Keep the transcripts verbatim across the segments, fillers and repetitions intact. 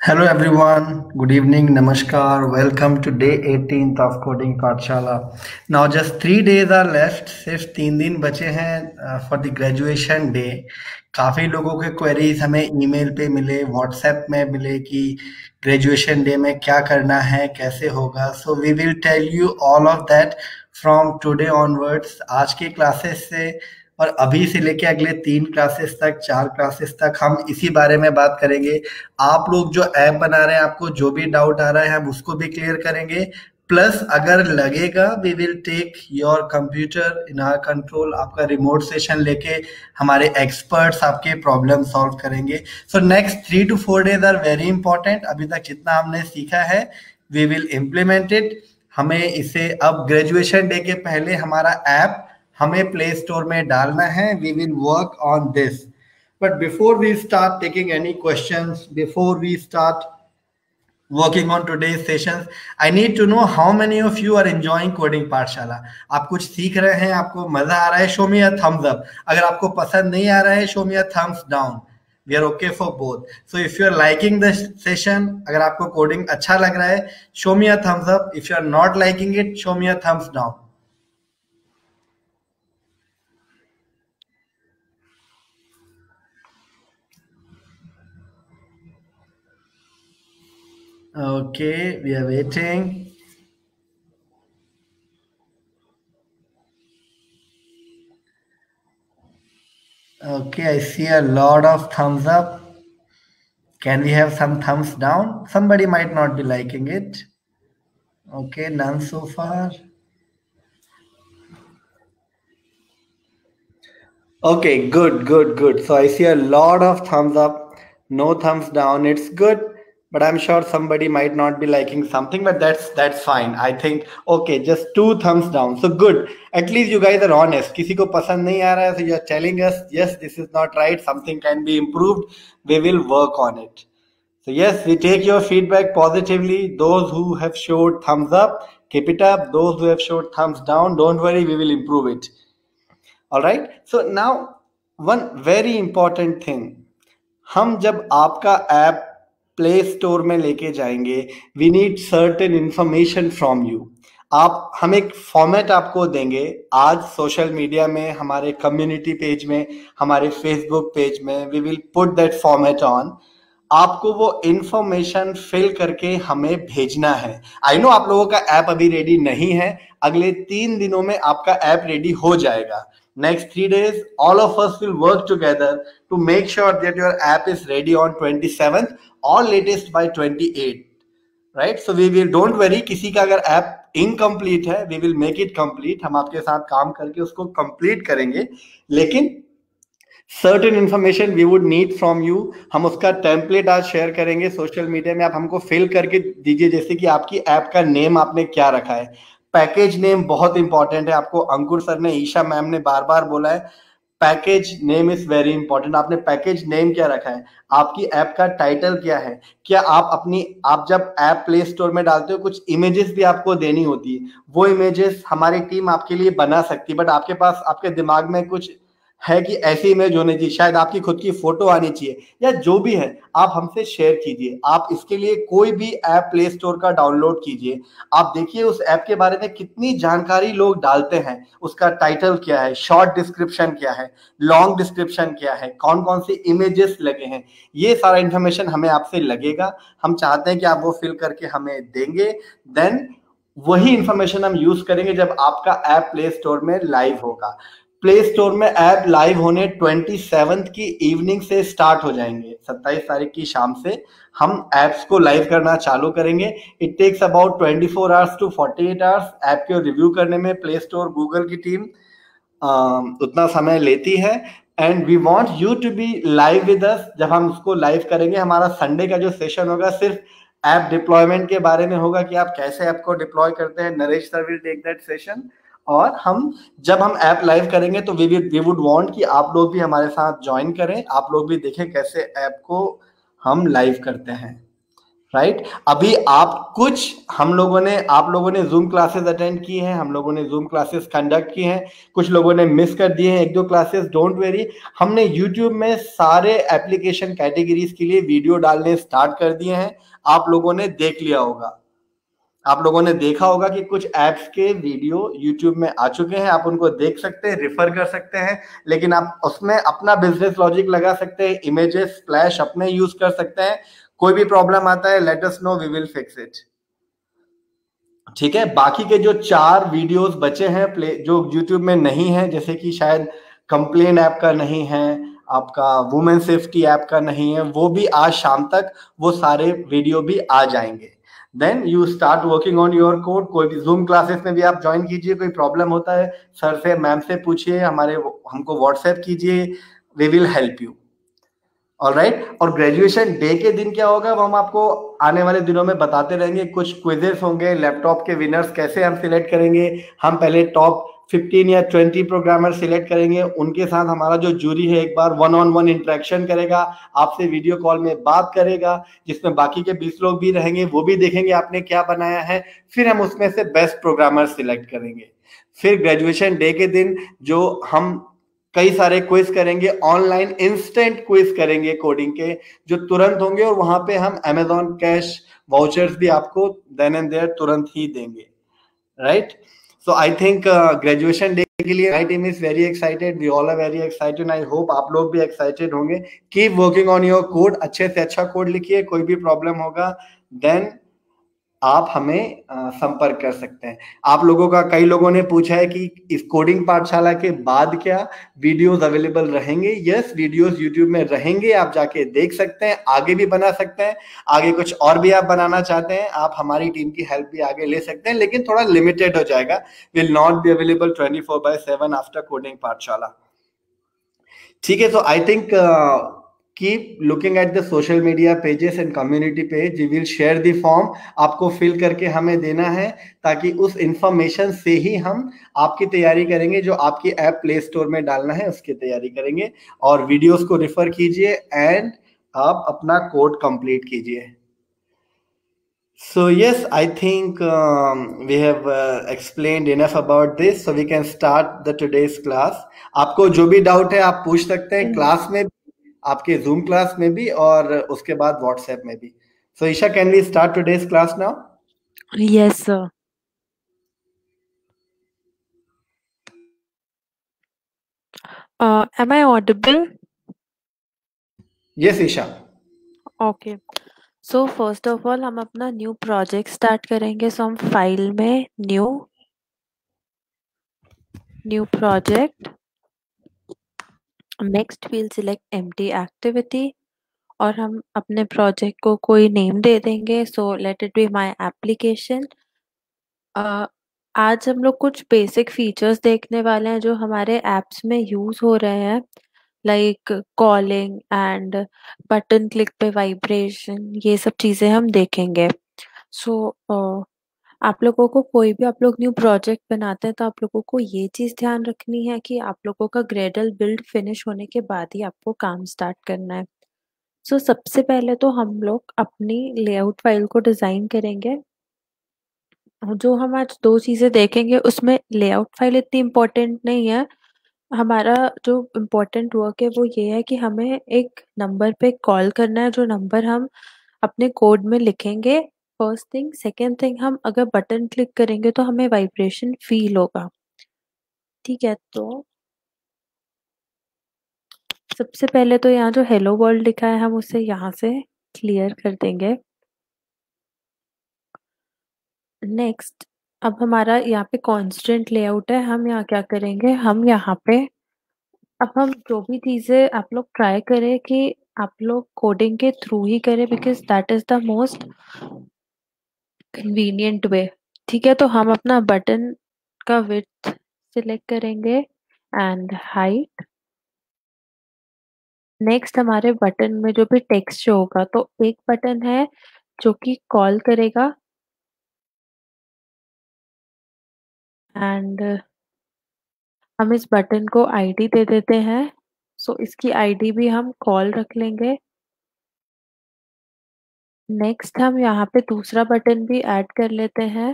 Hello everyone, good evening, namaskar, welcome to day eighteenth of Coding Pathshala. Now just three days are left, सिर्फ तीन दिन बचे हैं for the graduation day. काफ़ी लोगों के क्वेरीज हमें ईमेल पे मिले, व्हाट्सएप में मिले कि ग्रेजुएशन डे में क्या करना है, कैसे होगा. So we will tell you all of that from today onwards. आज के क्लासेस से और अभी से लेके अगले तीन क्लासेस तक, चार क्लासेस तक हम इसी बारे में बात करेंगे. आप लोग जो ऐप बना रहे हैं, आपको जो भी डाउट आ रहा है हम उसको भी क्लियर करेंगे. प्लस अगर लगेगा we will take your computer in our control. आपका रिमोट सेशन लेके हमारे एक्सपर्ट्स आपके प्रॉब्लम सॉल्व करेंगे. So next three two four days are very important. अभी तक जितना हमने सीखा है वी विल इम्प्लीमेंट इट. हमें इसे अब ग्रेजुएशन डे के पहले हमारा ऐप हमें प्ले स्टोर में डालना है. We will work on this. But before we start taking any questions, before we start working on today's sessions, I need to know how many of you are enjoying Coding Pathshala. आप कुछ सीख रहे हैं, आपको मजा आ रहा है, show me a thumbs up. अगर आपको पसंद नहीं आ रहा है, show me a thumbs down. We are okay for both. So if you are liking the session, अगर आपको coding अच्छा लग रहा है, show me a thumbs up. If you are not liking it, show me a thumbs down. Okay, we are waiting. Okay, I see a lot of thumbs up. Can we have some thumbs down? Somebody might not be liking it. Okay, none so far. Okay, good, good, good. So I see a lot of thumbs up, no thumbs down. It's good. But I'm sure somebody might not be liking something, but that's that's fine. I think okay, just two thumbs down. So good. At least you guys are honest. किसी को पसंद नहीं आ रहा है, so you're telling us yes, this is not right. Something can be improved. We will work on it. So yes, we take your feedback positively. Those who have showed thumbs up, keep it up. Those who have showed thumbs down, don't worry, we will improve it. All right. So now one very important thing. हम जब आपका app play store में लेके जाएंगे, we need certain information from you. आप हम एक format आपको देंगे आज सोशल मीडिया में, हमारे कम्युनिटी पेज में, हमारे फेसबुक पेज में. We will put that format on. आपको वो इंफॉर्मेशन फिल करके हमें भेजना है. आई नो आप लोगों का ऐप अभी रेडी नहीं है. अगले तीन दिनों में आपका ऐप रेडी हो जाएगा. Next three days, all of us will work together to make sure that your app is ready on twenty-seventh or latest by twenty-eighth. Right? So we will, don't worry, किसी का अगर app incomplete है, we will make it complete. हम आपके साथ काम करके उसको complete करेंगे. लेकिन certain information we would need from you. हम उसका template आज share करेंगे सोशल मीडिया में. आप हमको fill करके दीजिए, जैसे कि आपकी ऐप का नेम आपने क्या रखा है. पैकेज नेम बहुत इंपॉर्टेंट है. आपको अंकुर सर ने, ईशा मैम ने बार बार बोला है package name is very important. आपने पैकेज नेम क्या रखा है, आपकी ऐप का टाइटल क्या है, क्या आप अपनी आप जब ऐप प्ले स्टोर में डालते हो कुछ इमेजेस भी आपको देनी होती है. वो इमेजेस हमारी टीम आपके लिए बना सकती है, बट आपके पास आपके दिमाग में कुछ है कि ऐसी इमेज होनी चाहिए, शायद आपकी खुद की फोटो आनी चाहिए, या जो भी है आप हमसे शेयर कीजिए. आप इसके लिए कोई भी ऐप प्ले स्टोर का डाउनलोड कीजिए. आप देखिए उस ऐप के बारे में कितनी जानकारी लोग डालते हैं. उसका टाइटल क्या है, शॉर्ट डिस्क्रिप्शन क्या है, लॉन्ग डिस्क्रिप्शन क्या है, कौन कौन से इमेजेस लगे हैं, ये सारा इंफॉर्मेशन हमें आपसे लगेगा. हम चाहते हैं कि आप वो फिल करके हमें देंगे. देन वही इंफॉर्मेशन हम यूज करेंगे जब आपका ऐप प्ले स्टोर में लाइव होगा. प्ले स्टोर में ऐप लाइव होने सत्ताईस की इवनिंग से स्टार्ट हो जाएंगे. सत्ताईस तारीख की शाम से हम एप्स को लाइव करना चालू करेंगे. It takes about twenty four hours to forty eight hours. App को रिव्यू करने में प्ले स्टोर गूगल की टीम उतना समय लेती है. And we want you to be live with us. जब हम उसको लाइव करेंगे, हमारा संडे का जो सेशन होगा सिर्फ ऐप डिप्लॉयमेंट के बारे में होगा कि आप कैसे ऐप को डिप्लॉय करते हैं. Naresh sir will take that session. और हम जब हम ऐप लाइव करेंगे तो वी वी वुड वांट कि आप लोग भी हमारे साथ ज्वाइन करें, आप लोग भी देखें कैसे ऐप को हम लाइव करते हैं. राइट। अभी आप कुछ हम लोगों ने आप लोगों ने जूम क्लासेस अटेंड की हैं, हम लोगों ने जूम क्लासेस कंडक्ट की हैं, कुछ लोगों ने मिस कर दिए हैं एक दो क्लासेस, डोंट वेरी। हमने यूट्यूब में सारे एप्लीकेशन कैटेगरीज के लिए वीडियो डालने स्टार्ट कर दिए हैं। आप लोगों ने देख लिया होगा, आप लोगों ने देखा होगा कि कुछ एप्स के वीडियो यूट्यूब में आ चुके हैं, आप उनको देख सकते हैं, रिफर कर सकते हैं, लेकिन आप उसमें अपना बिजनेस लॉजिक लगा सकते हैं, इमेजेस स्प्लैश अपने यूज कर सकते हैं। कोई भी प्रॉब्लम आता है, let us know, we will fix it. ठीक है। बाकी के जो चार वीडियोस बचे हैं प्ले जो यूट्यूब में नहीं है, जैसे कि शायद कंप्लेन ऐप का नहीं है, आपका वुमेन सेफ्टी ऐप का नहीं है, वो भी आज शाम तक वो सारे वीडियो भी आ जाएंगे। Then you start working on your code. कोई भी जूम क्लासेस में भी आप ज्वाइन कीजिए, कोई प्रॉब्लम होता है सर से मैम से पूछिए, हमारे हमको व्हाट्सएप कीजिए, we will help you. All right. और ग्रेजुएशन डे के दिन क्या होगा वो हम आपको आने वाले दिनों में बताते रहेंगे। कुछ क्विजेस होंगे, लैपटॉप के विनर्स कैसे हम सिलेक्ट करेंगे। हम पहले टॉप फिफ्टीन या ट्वेंटी प्रोग्रामर सिलेक्ट करेंगे, उनके साथ हमारा जो जूरी है एक बार वन ऑन वन इंटरेक्शन करेगा, आपसे वीडियो कॉल में बात करेगा, जिसमें बाकी के बीस लोग भी रहेंगे, वो भी देखेंगे आपने क्या बनाया है। फिर हम उसमें से बेस्ट प्रोग्रामर सिलेक्ट करेंगे। फिर ग्रेजुएशन डे के दिन जो हम कई सारे क्विज करेंगे, ऑनलाइन इंस्टेंट क्विज करेंगे कोडिंग के, जो तुरंत होंगे, और वहां पे हम अमेजॉन कैश वाउचर्स भी आपको देन एंड देयर तुरंत ही देंगे। Right. So I think graduation day के लिए my team is very excited, we all are very excited, I hope आप लोग भी एक्साइटेड होंगे। Keep working on your code, अच्छे से अच्छा कोड लिखिए, कोई भी प्रॉब्लम होगा देन आप हमें अ, संपर्क कर सकते हैं। आप लोगों का कई लोगों ने पूछा है कि इस कोडिंग पाठशाला के बाद क्या वीडियोस अवेलेबल रहेंगे। यस, वीडियोस यूट्यूब में रहेंगे, आप जाके देख सकते हैं, आगे भी बना सकते हैं। आगे कुछ और भी आप बनाना चाहते हैं, आप हमारी टीम की हेल्प भी आगे ले सकते हैं, लेकिन थोड़ा लिमिटेड हो जाएगा, will not be available twenty four by seven after coding Pathshala. ठीक है। तो I think keep looking at the social media pages and community page, we will share the form, आपको फिल करके हमें देना है, ताकि उस इंफॉर्मेशन से ही हम आपकी तैयारी करेंगे, जो आपकी ऐप प्ले स्टोर में डालना है उसकी तैयारी करेंगे। और वीडियोस को रिफर कीजिए एंड आप अपना कोड कंप्लीट कीजिए। So yes, I think um, we have uh, explained enough about this, so we can start the today's class. आपको जो भी डाउट है आप पूछ सकते हैं, क्लास में भी, आपके जूम क्लास में भी, और उसके बाद व्हाट्सएप में भी। So Isha, can we start today's class now? Yes, sir. Uh, am I audible? Yes, Isha. Okay. So first of all हम अपना न्यू प्रोजेक्ट स्टार्ट करेंगे। सो हम फाइल में new new project, next we'll select empty activity, और हम अपने project को कोई नेम दे देंगे। So let it be my application. आज हम लोग कुछ बेसिक फीचर्स देखने वाले हैं जो हमारे एप्स में यूज हो रहे हैं, like calling and button click पे वाइब्रेशन, ये सब चीजें हम देखेंगे। सो so, uh, आप लोगों को कोई भी आप लोग न्यू प्रोजेक्ट बनाते हैं तो आप लोगों को ये चीज ध्यान रखनी है कि आप लोगों का ग्रेडल बिल्ड फिनिश होने के बाद ही आपको काम स्टार्ट करना है। सो so, सबसे पहले तो हम लोग अपनी लेआउट फाइल को डिजाइन करेंगे। जो हम आज दो चीजें देखेंगे उसमें लेआउट फाइल इतनी इम्पोर्टेंट नहीं है। हमारा जो इम्पोर्टेंट वर्क है वो ये है कि हमें एक नंबर पे कॉल करना है, जो नंबर हम अपने कोड में लिखेंगे। First thing. सेकेंड थिंग, हम अगर बटन क्लिक करेंगे तो हमें वाइब्रेशन फील होगा। ठीक है। तो सबसे पहले तो यहाँ जो हेलो वर्ल्ड लिखा है हम उसे यहाँ से क्लियर कर देंगे। नेक्स्ट, अब हमारा यहाँ पे कॉन्स्टेंट लेआउट है, हम यहाँ क्या करेंगे, हम यहाँ पे अब हम जो भी चीजें आप लोग ट्राई करें कि आप लोग कोडिंग के थ्रू ही करें, because that is the most convenient way. ठीक है। तो हम अपना बटन का विड्थ सिलेक्ट करेंगे एंड हाइट। नेक्स्ट, हमारे बटन में जो भी टेक्स्ट शो होगा, तो एक बटन है जो कि कॉल करेगा एंड हम इस बटन को आईडी दे देते हैं। सो so, इसकी आईडी भी हम कॉल रख लेंगे। नेक्स्ट हम यहाँ पे दूसरा बटन भी ऐड कर लेते हैं।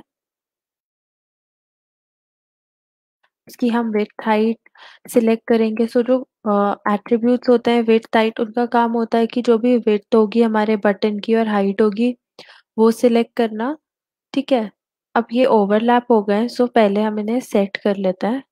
उसकी हम विड्थ हाइट सिलेक्ट करेंगे। सो जो एट्रीब्यूट्स होते हैं विड्थ हाइट, उनका काम होता है कि जो भी विड्थ होगी हमारे बटन की और हाइट होगी वो सिलेक्ट करना। ठीक है, अब ये ओवरलैप हो गए, सो पहले हम इन्हें सेट कर लेते हैं।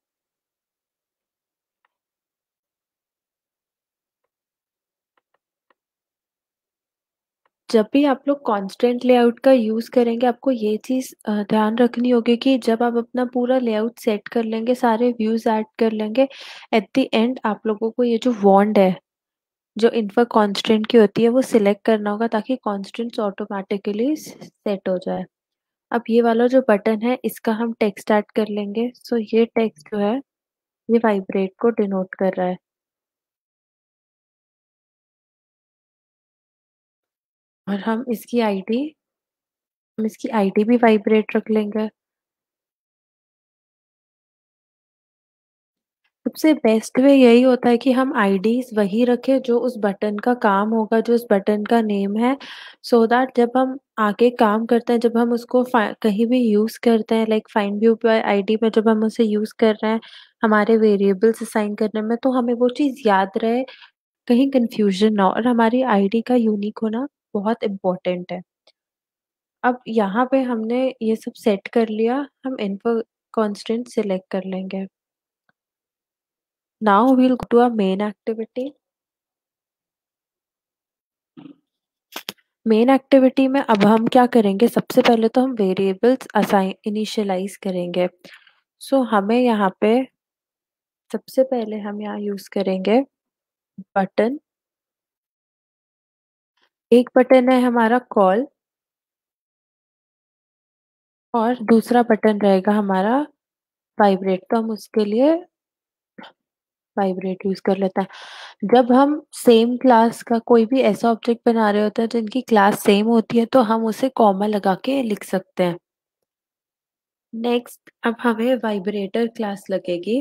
जब भी आप लोग कॉन्स्टेंट लेआउट का यूज करेंगे, आपको ये चीज अ, ध्यान रखनी होगी कि जब आप अपना पूरा लेआउट सेट कर लेंगे, सारे व्यूज ऐड कर लेंगे, एट द एंड आप लोगों को ये जो वॉन्ड है जो इन्फर कांस्टेंट की होती है वो सिलेक्ट करना होगा, ताकि कांस्टेंट्स ऑटोमेटिकली सेट हो जाए। अब ये वाला जो बटन है इसका हम टेक्स्ट ऐड कर लेंगे। सो ये टेक्स्ट जो है ये वाइब्रेट को डिनोट कर रहा है। और हम इसकी आईडी हम इसकी आईडी भी वाइब्रेट रख लेंगे। सबसे बेस्ट वे यही होता है कि हम आईडीज वही रखें जो उस बटन का काम होगा, जो उस बटन का नेम है, सो so दैट जब हम आगे काम करते हैं, जब हम उसको फा- कहीं भी यूज करते हैं, like find view by ID में जब हम उसे यूज कर रहे हैं हमारे वेरिएबल्स असाइन करने में, तो हमें वो चीज याद रहे, कहीं कंफ्यूजन ना हो, और हमारी आईडी का यूनिक होना बहुत इम्पोर्टेंट है। अब यहाँ पे हमने ये सब सेट कर लिया, हम इन्फो कांस्टेंट सिलेक्ट कर लेंगे। Now we'll go to a main activity. Main activity में अब हम क्या करेंगे, सबसे पहले तो हम वेरिएबल्स असाइन इनिशियलाइज करेंगे। सो so, हमें यहाँ पे सबसे पहले हम यहाँ यूज करेंगे बटन। एक बटन है हमारा कॉल और दूसरा बटन रहेगा हमारा वाइब्रेट, तो हम उसके लिए वाइब्रेट यूज कर लेते हैं। जब हम सेम क्लास का कोई भी ऐसा ऑब्जेक्ट बना रहे होते हैं जिनकी क्लास सेम होती है, तो हम उसे कॉमा लगा के लिख सकते हैं। नेक्स्ट अब हमें वाइब्रेटर क्लास लगेगी,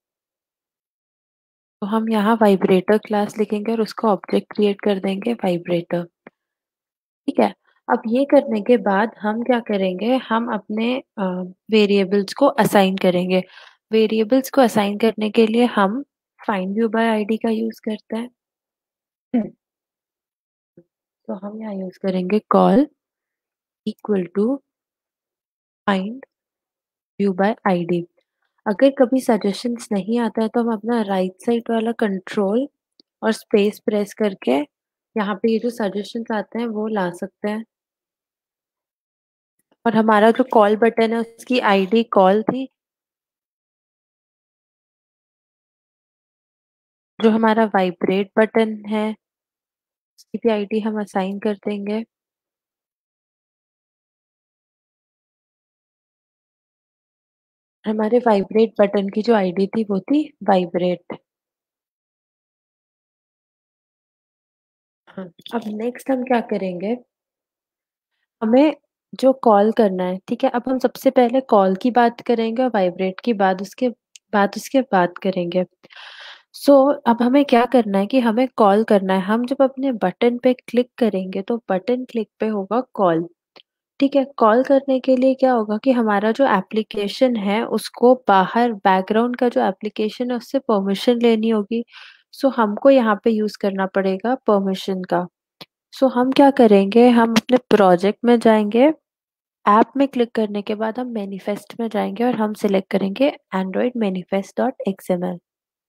तो हम यहाँ वाइब्रेटर क्लास लिखेंगे और उसका ऑब्जेक्ट क्रिएट कर देंगे वाइब्रेटर। ठीक है, अब ये करने के बाद हम क्या करेंगे, हम अपने वेरिएबल्स को असाइन करेंगे। वेरिएबल्स को असाइन करने के लिए हम फाइंड व्यू बाय आईडी का यूज करते हैं। तो हम यहाँ यूज करेंगे call equal to find view by ID. अगर कभी सजेशंस नहीं आता है तो हम अपना राइट साइड वाला कंट्रोल और स्पेस प्रेस करके यहाँ पे ये जो सजेशंस आते हैं वो ला सकते हैं। और हमारा जो कॉल बटन है उसकी आईडी कॉल थी, जो हमारा वाइब्रेट बटन है उसकी भी आईडी हम असाइन कर देंगे। हमारे वाइब्रेट बटन की जो आईडी थी वो थी वाइब्रेट। हाँ, अब नेक्स्ट हम क्या करेंगे, हमें जो कॉल करना है, ठीक है, अब हम सबसे पहले कॉल की बात करेंगे और वाइब्रेट की बाद उसके बाद उसके बात करेंगे। सो so, अब हमें क्या करना है कि हमें कॉल करना है। हम जब अपने बटन पे क्लिक करेंगे तो बटन क्लिक पे होगा कॉल। ठीक है, कॉल करने के लिए क्या होगा कि हमारा जो एप्लीकेशन है उसको बाहर बैकग्राउंड का जो एप्लीकेशन है उससे परमिशन लेनी होगी। सो हमको यहाँ पे यूज करना पड़ेगा परमिशन का। सो हम क्या करेंगे, हम अपने प्रोजेक्ट में जाएंगे, ऐप में क्लिक करने के बाद हम मैनिफेस्ट में जाएंगे और हम सिलेक्ट करेंगे एंड्रॉइड मैनिफेस्ट डॉट एक्सएमएल।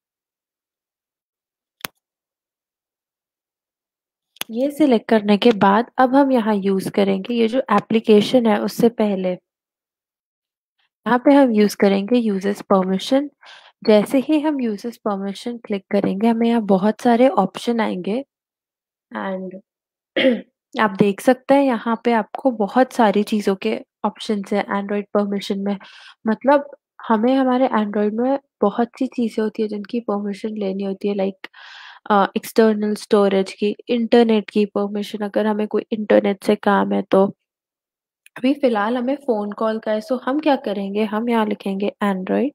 ये सिलेक्ट करने के बाद अब हम यहाँ यूज करेंगे ये जो एप्लीकेशन है उससे पहले यहाँ पे हम यूज करेंगे यूजर्स परमिशन। जैसे ही हम यूजर्स परमिशन क्लिक करेंगे हमें यहाँ बहुत सारे ऑप्शन आएंगे एंड आप देख सकते हैं यहाँ पे आपको बहुत सारी चीजों के ऑप्शन है एंड्रॉइड परमिशन में। मतलब हमें हमारे एंड्रॉइड में बहुत सी चीजें होती है जिनकी परमिशन लेनी होती है, लाइक एक्सटर्नल स्टोरेज की, इंटरनेट की परमिशन, अगर हमें कोई इंटरनेट से काम है तो। अभी फिलहाल हमें फोन कॉल का है, सो हम क्या करेंगे, हम यहाँ लिखेंगे एंड्रॉइड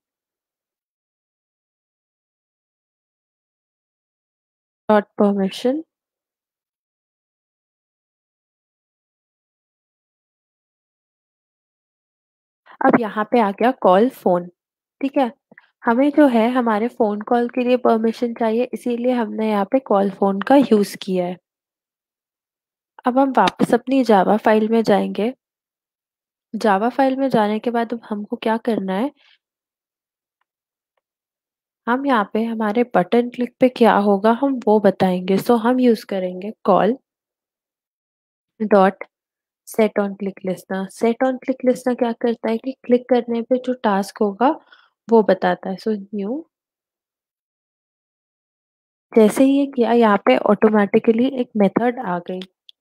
डॉट परमिशन अब यहाँ पे आ गया कॉल फोन। ठीक है, हमें जो है हमारे फोन कॉल के लिए परमिशन चाहिए, इसीलिए हमने यहाँ पे कॉल फोन का यूज किया है। अब हम वापस अपनी जावा फाइल में जाएंगे। जावा फाइल में जाने के बाद अब हमको क्या करना है, हम यहाँ पे हमारे बटन क्लिक पे क्या होगा हम वो बताएंगे। सो हम यूज करेंगे call dot set on click listener. Set on click listener क्या करता है कि क्लिक करने पे जो टास्क होगा वो बताता है। सो न्यू, जैसे ही ये किया यहाँ पे ऑटोमेटिकली एक मेथड आ गई।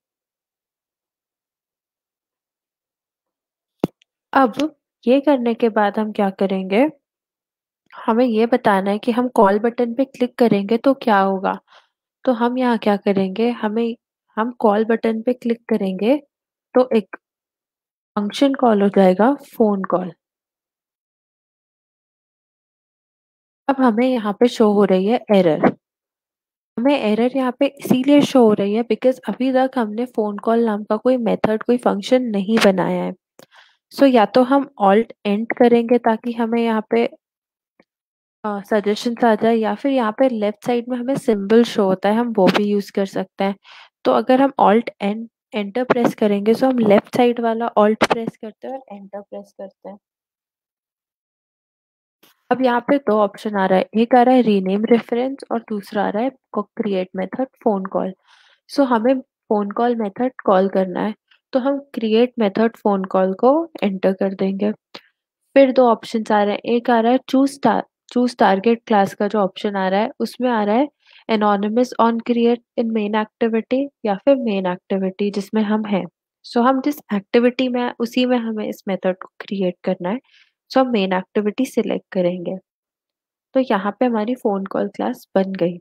अब ये करने के बाद हम क्या करेंगे, हमें ये बताना है कि हम कॉल बटन पे क्लिक करेंगे तो क्या होगा। तो हम यहाँ क्या करेंगे, हमें हम कॉल बटन पे क्लिक करेंगे तो एक फंक्शन कॉल हो जाएगा फोन कॉल। अब हमें यहाँ पे शो हो रही है एरर। हमें एरर यहाँ पे इसीलिए शो हो रही है बिकॉज अभी तक हमने फोन कॉल नाम का कोई मेथड कोई फंक्शन नहीं बनाया है। सो so, या तो हम ऑल्ट एंड करेंगे ताकि हमें यहाँ पे सजेशन आ जाए, या फिर यहाँ पे लेफ्ट साइड में हमें सिंबल शो होता है हम वो भी यूज कर सकते हैं। तो अगर हम ऑल्ट एंड एंटर प्रेस करेंगे तो हम लेफ्ट साइड वाला ऑल्ट प्रेस करते हैं और एंटर प्रेस करते हैं। अब यहाँ पे दो ऑप्शन आ रहा है, एक आ रहा है रीनेम रेफरेंस और दूसरा आ रहा है create method phone call. So हमें फोन कॉल मेथड कॉल करना है, तो हम क्रिएट मेथड फोन कॉल को एंटर कर देंगे। फिर दो ऑप्शन आ रहे हैं, एक आ रहा है चूज चूज टारगेट क्लास का जो ऑप्शन आ रहा है उसमें आ रहा है anonymous on create in main activity या फिर मेन एक्टिविटी जिसमें हम हैं। सो so, हम जिस एक्टिविटी में हैं, उसी में हमें इस मेथड को क्रिएट करना है। सो so, हम मेन एक्टिविटी सिलेक्ट करेंगे। तो यहाँ पे हमारी फोन कॉल क्लास बन गई।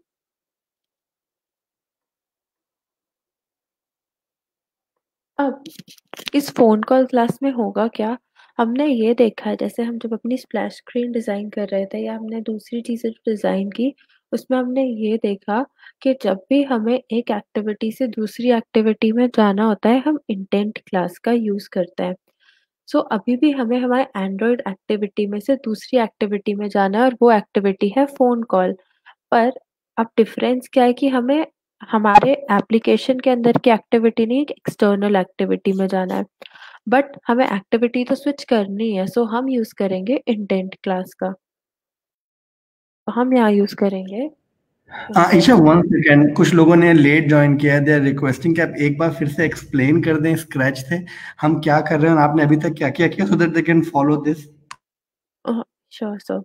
अब इस फोन कॉल क्लास में होगा क्या, हमने ये देखा है जैसे हम जब अपनी स्प्लैश स्क्रीन डिजाइन कर रहे थे या हमने दूसरी चीजें जो डिजाइन की उसमें हमने ये देखा कि जब भी हमें एक एक्टिविटी से दूसरी एक्टिविटी में जाना होता है हम इंटेंट क्लास का यूज करते हैं। सो so, अभी भी हमें हमारे एंड्रॉयड एक्टिविटी में से दूसरी एक्टिविटी में जाना है और वो एक्टिविटी है फोन कॉल। पर अब डिफरेंस क्या है कि हमें हमारे एप्लीकेशन के अंदर की एक्टिविटी नहीं एक एक्सटर्नल एक्टिविटी में जाना है, बट हमें एक्टिविटी तो स्विच करनी है। सो हम यूज करेंगे इंटेंट क्लास का। तो हम यहाँ यूज करेंगे हाँ ईशा, इंटेंट। वन सेकेंड, कुछ लोगों ने लेट ज्वाइन किया है, दे आर रिक्वेस्टिंग कि आप एक बार फिर से एक्सप्लेन कर दें स्क्रैच से हम क्या कर रहे हैं और आपने अभी तक क्या क्या किया, so that they can follow this. Sure sir.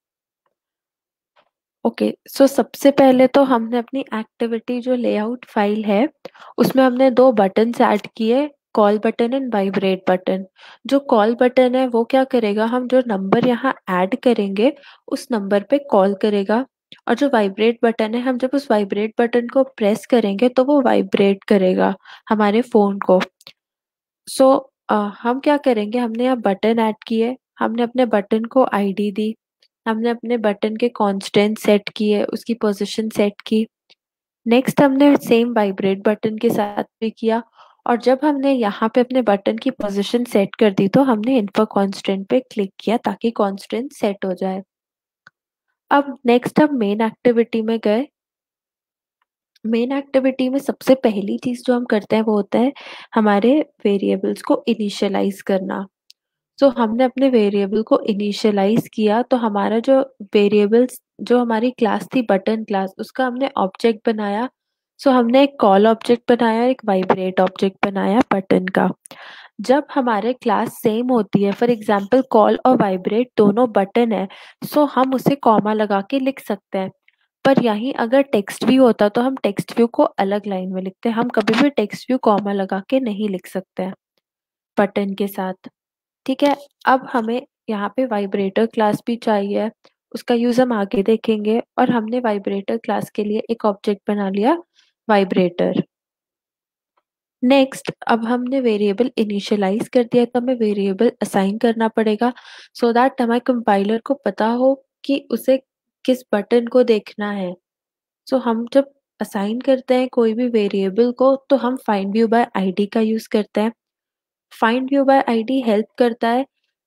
Okay, so सबसे पहले तो हमने अपनी एक्टिविटी जो लेआउट फाइल है उसमें हमने दो बटन ऐड किए, call button and vibrate button. जो कॉल बटन है वो क्या करेगा, हम जो नंबर यहाँ ऐड करेंगे उस नंबर पे कॉल करेगा, और जो वाइब्रेट बटन है हम जब उस वाइब्रेट बटन को प्रेस करेंगे तो वो वाइब्रेट करेगा हमारे फोन को। सो हम क्या करेंगे, हमने यहाँ बटन ऐड किए, हमने अपने बटन को आईडी दी, हमने अपने बटन के कांस्टेंट सेट किए, उसकी पोजीशन सेट की। नेक्स्ट हमने सेम वाइब्रेट बटन के साथ भी किया, और जब हमने यहाँ पे अपने बटन की पोजीशन सेट कर दी तो हमने इन्फो कांस्टेंट पे क्लिक किया ताकि कांस्टेंट सेट हो जाए। अब नेक्स्ट हम मेन एक्टिविटी में गए। मेन एक्टिविटी में सबसे पहली चीज जो हम करते हैं वो होता है हमारे वेरिएबल्स को इनिशियलाइज करना। तो हमने अपने वेरिएबल को इनिशियलाइज किया, तो हमारा जो वेरिएबल्स जो हमारी क्लास थी बटन क्लास उसका हमने ऑब्जेक्ट बनाया। सो हमने एक कॉल ऑब्जेक्ट बनाया, एक वाइब्रेट ऑब्जेक्ट बनाया बटन का। जब हमारे क्लास सेम होती है, फॉर एग्जांपल कॉल और वाइब्रेट दोनों बटन है, सो हम उसे कॉमा लगा के लिख सकते हैं। पर यहीं अगर टेक्स्ट व्यू होता तो हम टेक्स्ट व्यू को अलग लाइन में लिखते हैं, हम कभी भी टेक्स्ट व्यू कॉमा लगा के नहीं लिख सकते हैं बटन के साथ। ठीक है, अब हमें यहाँ पे वाइब्रेटर क्लास भी चाहिए, उसका यूज हम आगे देखेंगे, और हमने वाइब्रेटर क्लास के लिए एक ऑब्जेक्ट बना लिया वाइब्रेटर। नेक्स्ट अब हमने वेरिएबल इनिशियलाइज कर दिया तो हमें वेरिएबल असाइन करना पड़ेगा, सो so दैट हमारे कंपाइलर को पता हो कि उसे किस बटन को देखना है। सो so हम जब असाइन करते हैं कोई भी वेरिएबल को तो हम फाइंड व्यू बाय आईडी का यूज करते हैं। Find view by ID help करता है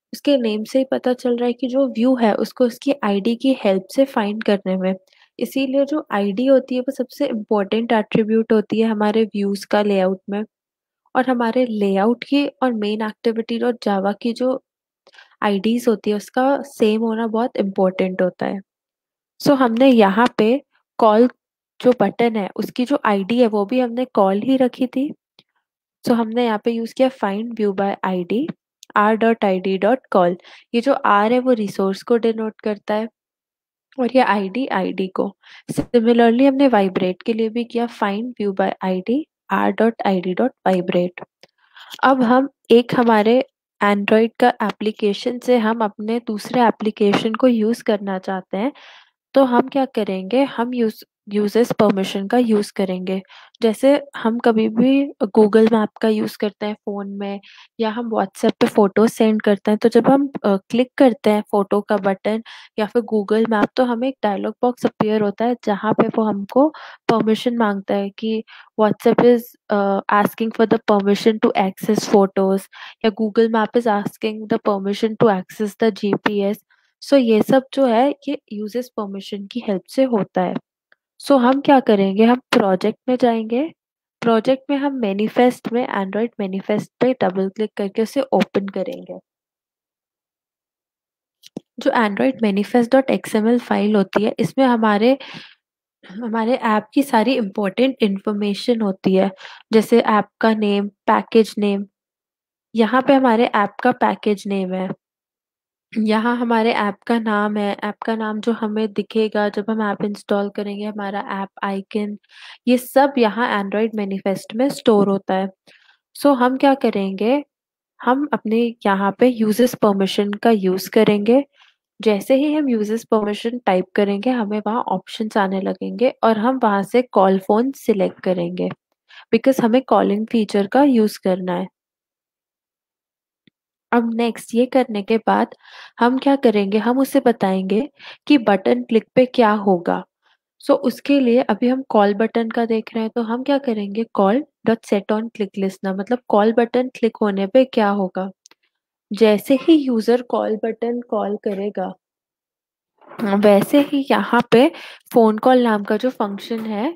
उसके नेम से ही पता चल रहा है कि जो व्यू है उसको उसकी आईडी की हेल्प से फाइंड करने में। इसीलिए जो आईडी होती है वो सबसे इम्पोर्टेंट एट्रीब्यूट होती है हमारे व्यूज का लेआउट में। और हमारे लेआउट की और मेन एक्टिविटी और जावा की जो आईडीज होती है उसका सेम होना बहुत इम्पोर्टेंट होता है। सो so, हमने यहाँ पे कॉल जो बटन है उसकी जो आईडी है वो भी हमने कॉल ही रखी थी। सो so, हमने यहाँ पे यूज किया find view by ID R dot I D dot call. ये जो आर है वो रिसोर्स को डिनोट करता है और ये आईडी आईडी को। सिमिलरली हमने वाइब्रेट के लिए भी किया find view by ID R dot I D dot vibrate. अब हम एक हमारे एंड्रॉइड का एप्लीकेशन से हम अपने दूसरे एप्लीकेशन को यूज करना चाहते हैं। तो हम क्या करेंगे, हम यूज यूजर्स परमिशन का यूज करेंगे। जैसे हम कभी भी गूगल मैप का यूज करते हैं फोन में, या हम व्हाट्सएप पे फोटो सेंड करते हैं, तो जब हम क्लिक करते हैं फोटो का बटन या फिर गूगल मैप तो हमें एक डायलॉग बॉक्स अपीयर होता है जहाँ पे वो हमको परमिशन मांगता है कि WhatsApp is asking for the permission to access photos, या Google map is asking the permission to access the GPS. So ये सब जो है ये यूजर्स परमिशन की हेल्प से होता है। सो so, हम क्या करेंगे, हम प्रोजेक्ट में जाएंगे। प्रोजेक्ट में हम मैनिफेस्ट में एंड्रॉइड मैनिफेस्ट पे डबल क्लिक करके उसे ओपन करेंगे। जो Android manifest dot XML file होती है इसमें हमारे हमारे ऐप की सारी इंपॉर्टेंट इंफॉर्मेशन होती है, जैसे ऐप का नेम, पैकेज नेम। यहाँ पे हमारे ऐप का पैकेज नेम है, यहाँ हमारे ऐप का नाम है, ऐप का नाम जो हमें दिखेगा जब हम ऐप इंस्टॉल करेंगे, हमारा ऐप आइकन, ये सब यहाँ एंड्रॉइड मैनिफेस्ट में स्टोर होता है। सो so, हम क्या करेंगे, हम अपने यहाँ पे यूजर्स परमिशन का यूज करेंगे। जैसे ही हम यूजर्स परमिशन टाइप करेंगे हमें वहाँ ऑप्शंस आने लगेंगे और हम वहाँ से कॉल फोन सिलेक्ट करेंगे, बिकॉज हमें कॉलिंग फीचर का यूज करना है। अब नेक्स्ट ये करने के बाद हम क्या करेंगे, हम उसे बताएंगे कि बटन क्लिक पे क्या होगा। सो so, उसके लिए अभी हम कॉल बटन का देख रहे हैं, तो हम क्या करेंगे, call dot set on click listener, मतलब कॉल बटन क्लिक होने पे क्या होगा। जैसे ही यूजर कॉल बटन कॉल करेगा वैसे ही यहाँ पे फोन कॉल नाम का जो फंक्शन है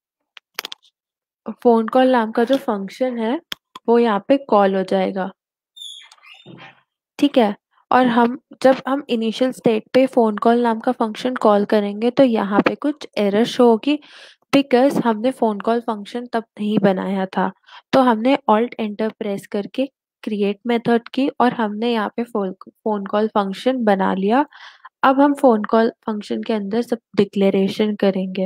फोन कॉल नाम का जो फंक्शन है वो यहाँ पे कॉल हो जाएगा। ठीक है, और हम जब हम इनिशियल स्टेट पे फोन कॉल नाम का फंक्शन कॉल करेंगे तो यहाँ पे कुछ एरर शो होगी, बिकॉज हमने फोन कॉल फंक्शन तब नहीं बनाया था। तो हमने ऑल्ट एंटर प्रेस करके क्रिएट मेथड की और हमने यहाँ पे फोन कॉल फंक्शन बना लिया। अब हम फोन कॉल फंक्शन के अंदर सब डिक्लेरेशन करेंगे।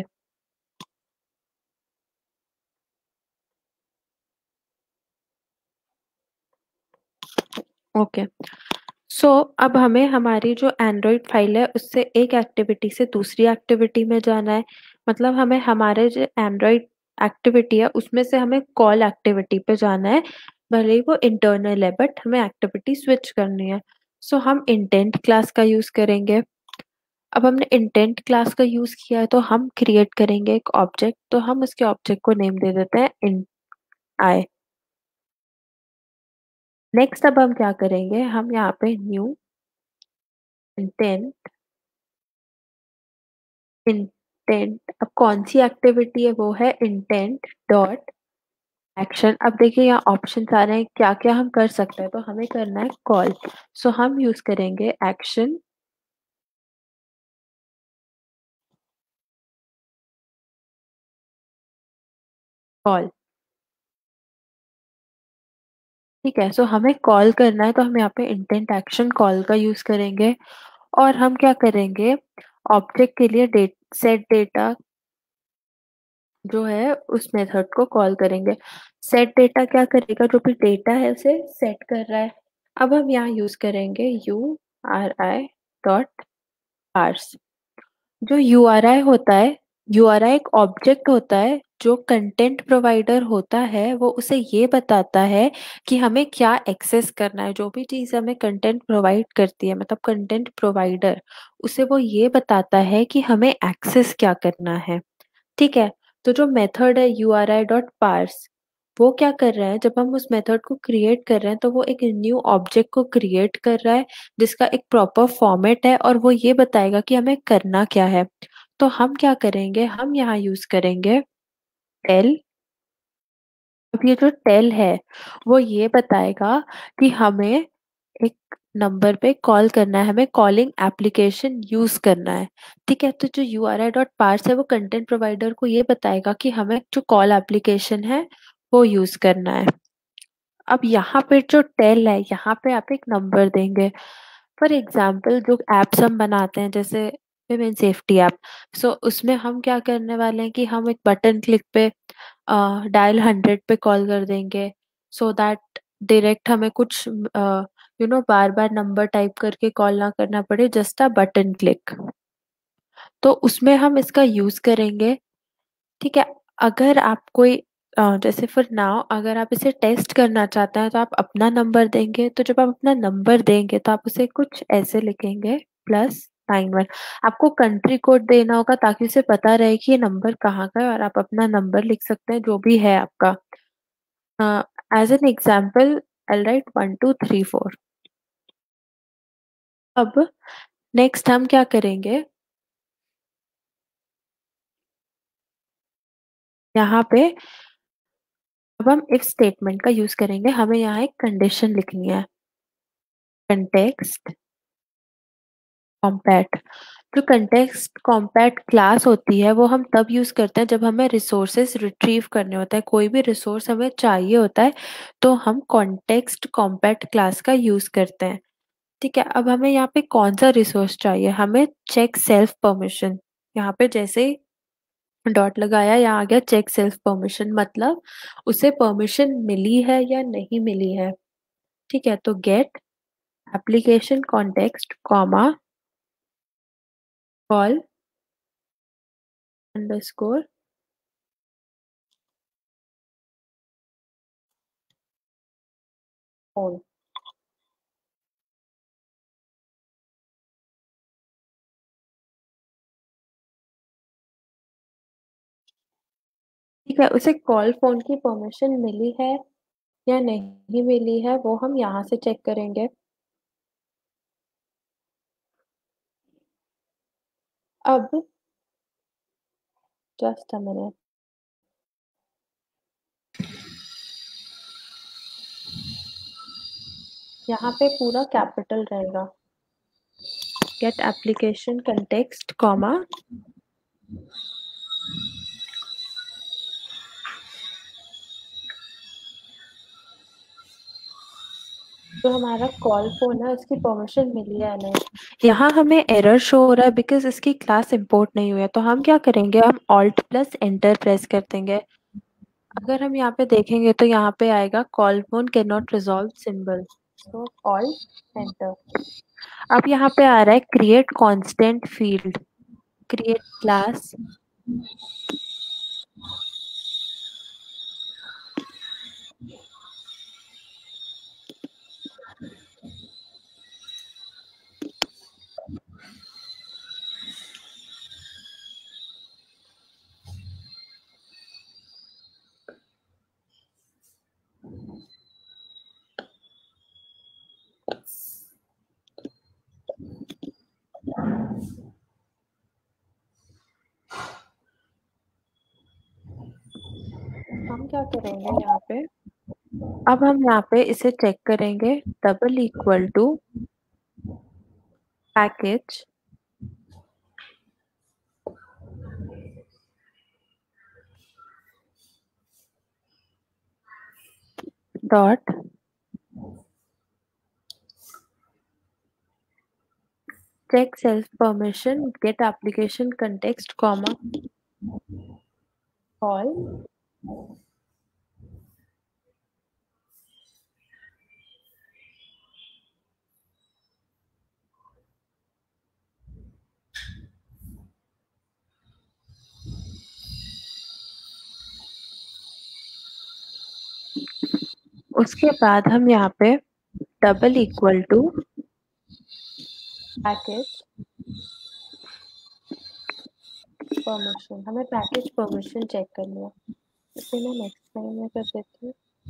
Okay okay. सो so, अब हमें हमारी जो एंड्रॉइड फाइल है उससे एक एक्टिविटी से दूसरी एक्टिविटी में जाना है। मतलब हमें हमारे जो एंड्रॉइड एक्टिविटी है उसमें से हमें कॉल एक्टिविटी पे जाना है, भले ही वो इंटरनल है बट हमें एक्टिविटी स्विच करनी है। सो so, हम इंटेंट क्लास का यूज करेंगे। अब हमने इंटेंट क्लास का यूज किया है तो हम क्रिएट करेंगे एक ऑब्जेक्ट, तो हम उसके ऑब्जेक्ट को नेम दे देते हैं इंट आई। नेक्स्ट अब हम क्या करेंगे, हम यहाँ पे न्यू इंटेंट इंटेंट अब कौन सी एक्टिविटी है, वो है इंटेंट डॉट एक्शन। अब देखिए यहाँ ऑप्शन आ रहे हैं क्या क्या हम कर सकते हैं, तो हमें करना है कॉल। सो so, हम यूज करेंगे एक्शन कॉल। ठीक है, सो so हमें कॉल करना है तो हम यहाँ पे इंटेंट एक्शन कॉल का यूज करेंगे। और हम क्या करेंगे, ऑब्जेक्ट के लिए डेट सेट डेटा जो है उस मेथड को कॉल करेंगे। सेट डेटा क्या करेगा, जो भी डेटा है उसे सेट कर रहा है। अब हम यहाँ यूज करेंगे U R I dot parse. जो यू आर आई होता है, यू आर आई एक ऑब्जेक्ट होता है जो कंटेंट प्रोवाइडर होता है, वो उसे ये बताता है कि हमें क्या एक्सेस करना है। जो भी चीज हमें कंटेंट प्रोवाइड करती है, मतलब कंटेंट प्रोवाइडर, उसे वो ये बताता है कि हमें एक्सेस क्या करना है। ठीक है, तो जो मेथड है U R I dot parse वो क्या कर रहा है, जब हम उस मेथड को क्रिएट कर रहे हैं तो वो एक न्यू ऑब्जेक्ट को क्रिएट कर रहा है जिसका एक प्रॉपर फॉर्मेट है और वो ये बताएगा कि हमें करना क्या है। तो हम क्या करेंगे, हम यहाँ यूज करेंगे टेल। अब ये जो टेल है वो ये बताएगा कि हमें एक नंबर पे कॉल करना है, हमें कॉलिंग एप्लीकेशन यूज करना है। ठीक है, तो जो U R I dot parse है वो कंटेंट प्रोवाइडर को ये बताएगा कि हमें जो कॉल एप्लीकेशन है वो यूज करना है। अब यहाँ पे जो टेल है, यहाँ पे आप एक नंबर देंगे। फॉर एग्जाम्पल जो एप्स हम बनाते हैं जैसे विमेन सेफ्टी ऐप, सो उसमें हम क्या करने वाले हैं कि हम एक बटन क्लिक पे डायल हंड्रेड पे कॉल कर देंगे, सो दैट डायरेक्ट हमें कुछ यू नो बार बार नंबर टाइप करके कॉल ना करना पड़े, जस्ट अ बटन क्लिक। तो उसमें हम इसका यूज करेंगे। ठीक है, अगर आप कोई अ, जैसे फॉर नाउ अगर आप इसे टेस्ट करना चाहते हैं तो आप अपना नंबर देंगे। तो जब आप अपना नंबर देंगे तो आप उसे कुछ ऐसे लिखेंगे, प्लस नाइन वन। आपको कंट्री कोड देना होगा ताकि उसे पता रहे कि ये नंबर कहाँ का है, और आप अपना नंबर लिख सकते हैं जो भी है आपका। As an example I write one two three four. अब नेक्स्ट हम क्या करेंगे, यहाँ पे अब हम इफ स्टेटमेंट का यूज करेंगे। हमें यहाँ एक कंडीशन लिखनी है, कंटेक्स्ट कॉम्पैट। जो कंटेक्स्ट कॉम्पैट क्लास होती है वो हम तब यूज करते हैं जब हमें रिसोर्सेस रिट्रीव करने होता है, कोई भी रिसोर्स हमें चाहिए होता है तो हम कॉन्टेक्स्ट कॉम्पैट क्लास का यूज करते हैं। ठीक है, अब हमें यहाँ पे कौन सा रिसोर्स चाहिए, हमें चेक सेल्फ परमिशन। यहाँ पे जैसे डॉट लगाया, यहाँ आ गया चेक सेल्फ परमिशन, मतलब उसे परमिशन मिली है या नहीं मिली है। ठीक है, तो get application context comma call underscore on. ठीक है, उसे कॉल फोन की परमिशन मिली है या नहीं मिली है वो हम यहाँ से चेक करेंगे। अब जस्ट अ मिनट, यहाँ पे पूरा कैपिटल रहेगा, गेट एप्लीकेशन कंटेक्स्ट कॉमा जो हमारा कॉल फोन है उसकी परमिशन मिली है या नहीं। यहाँ हमें एरर शो हो रहा है बिकॉज इसकी क्लास इंपोर्ट नहीं हुई है। तो हम क्या करेंगे, हम ऑल्ट प्लस एंटर प्रेस कर देंगे। अगर हम यहाँ पे देखेंगे तो यहाँ पे आएगा call phone can not resolve symbol, तो ऑल्ट एंटर। अब यहाँ पे आ रहा है create constant field, create class हम क्या करेंगे यहाँ पे, अब हम यहाँ पे इसे चेक करेंगे, double equal to package dot check self permission get application context comma call उसके बाद हम यहाँ पे double equal to package permission, हमें पैकेज परमिशन चेक करनी है। इसे मैं नेक्स्ट नहीं मैं कर देती हूँ।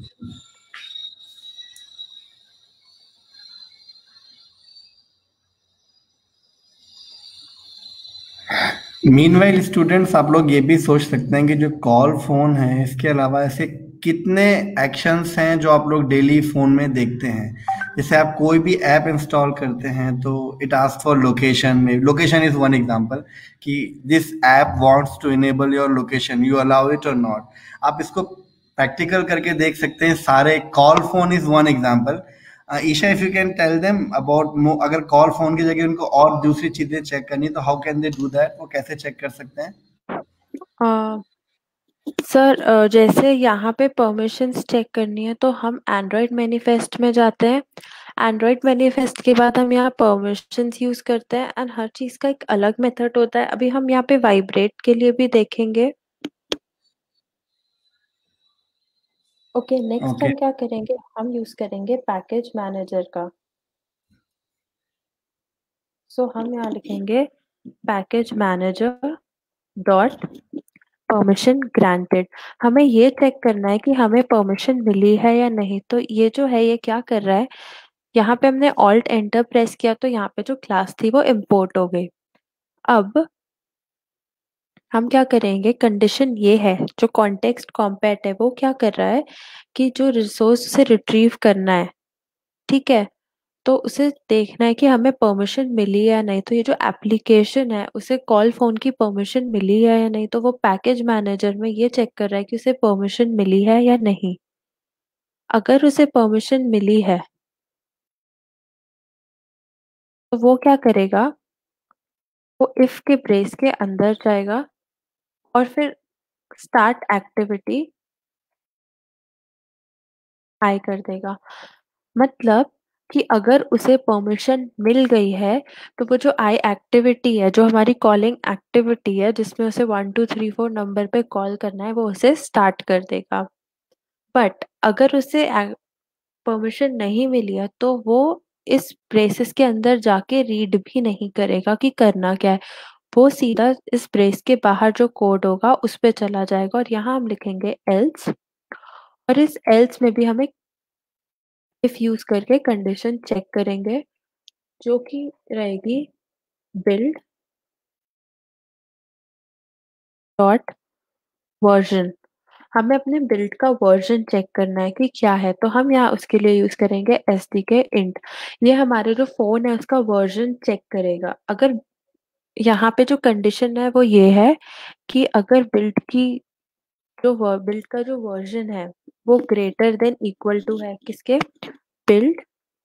मीनवाइल स्टूडेंट्स, आप लोग ये भी सोच सकते हैं कि जो कॉल फोन है, इसके अलावा ऐसे कितने एक्शंस हैं जो आप लोग डेली फोन में देखते हैं। जैसे आप कोई भी ऐप इंस्टॉल करते हैं तो इट आस्क फॉर लोकेशन में, लोकेशन इज वन एग्जांपल, कि this app wants to enable your location, you allow it और नॉट। आप इसको प्रैक्टिकल करके देख सकते हैं सारे। Call phone is one example. Isha, if you can tell them about, अगर कॉल फोन की जगह उनको और दूसरी चीजें चेक करनी तो how can they do that, वो कैसे चेक कर सकते हैं? आ, सर अ, जैसे यहाँ पे परमिशंस चेक करनी है तो हम एंड्रॉयड मैनिफेस्ट में जाते हैं। एंड्रॉयड मैनिफेस्ट के बाद हम यहाँ परमिशंस यूज करते हैं एंड हर चीज का एक अलग मेथड होता है। अभी हम यहाँ पे वाइब्रेट के लिए भी देखेंगे। Okay, next okay. हम क्या करेंगे, हम यूज करेंगे पैकेज मैनेजर का। सो so, हम यहाँ लिखेंगे package manager dot permission granted. हमें ये चेक करना है कि हमें परमिशन मिली है या नहीं। तो ये जो है ये क्या कर रहा है, यहाँ पे हमने ऑल्ट एंटर प्रेस किया तो यहाँ पे जो क्लास थी वो इम्पोर्ट हो गई। अब हम क्या करेंगे, कंडीशन ये है, जो कॉन्टेक्स्ट कॉम्पैट है वो क्या कर रहा है कि जो रिसोर्स उसे रिट्रीव करना है, ठीक है, तो उसे देखना है कि हमें परमिशन मिली है या नहीं। तो ये जो एप्लीकेशन है उसे कॉल फोन की परमिशन मिली है या नहीं, तो वो पैकेज मैनेजर में ये चेक कर रहा है कि उसे परमिशन मिली है या नहीं। अगर उसे परमिशन मिली है तो वो क्या करेगा, वो इफ के ब्रेस के अंदर जाएगा और फिर स्टार्ट एक्टिविटी आई कर देगा। मतलब कि अगर उसे परमिशन मिल गई है तो वो जो आई एक्टिविटी है, जो हमारी कॉलिंग एक्टिविटी है जिसमें उसे one two three four number पे कॉल करना है, वो उसे स्टार्ट कर देगा। बट अगर उसे परमिशन नहीं मिली है तो वो इस ब्रेसेस के अंदर जाके रीड भी नहीं करेगा कि करना क्या है। वो सीधा इस ब्रेस के बाहर जो कोड होगा उस पे चला जाएगा और यहाँ हम लिखेंगे एल्स। और इस एल्स में भी हमें इफ यूज करके कंडीशन चेक करेंगे, जो कि रहेगी बिल्ड डॉट वर्जन। हमें अपने बिल्ड का वर्जन चेक करना है कि क्या है, तो हम यहाँ उसके लिए यूज करेंगे एस डी के इंट। ये हमारे जो फोन है उसका वर्जन चेक करेगा। अगर यहाँ पे जो कंडीशन है वो ये है कि अगर बिल्ड की जो बिल्ड का जो वर्जन है वो ग्रेटर देन इक्वल टू है किसके, बिल्ड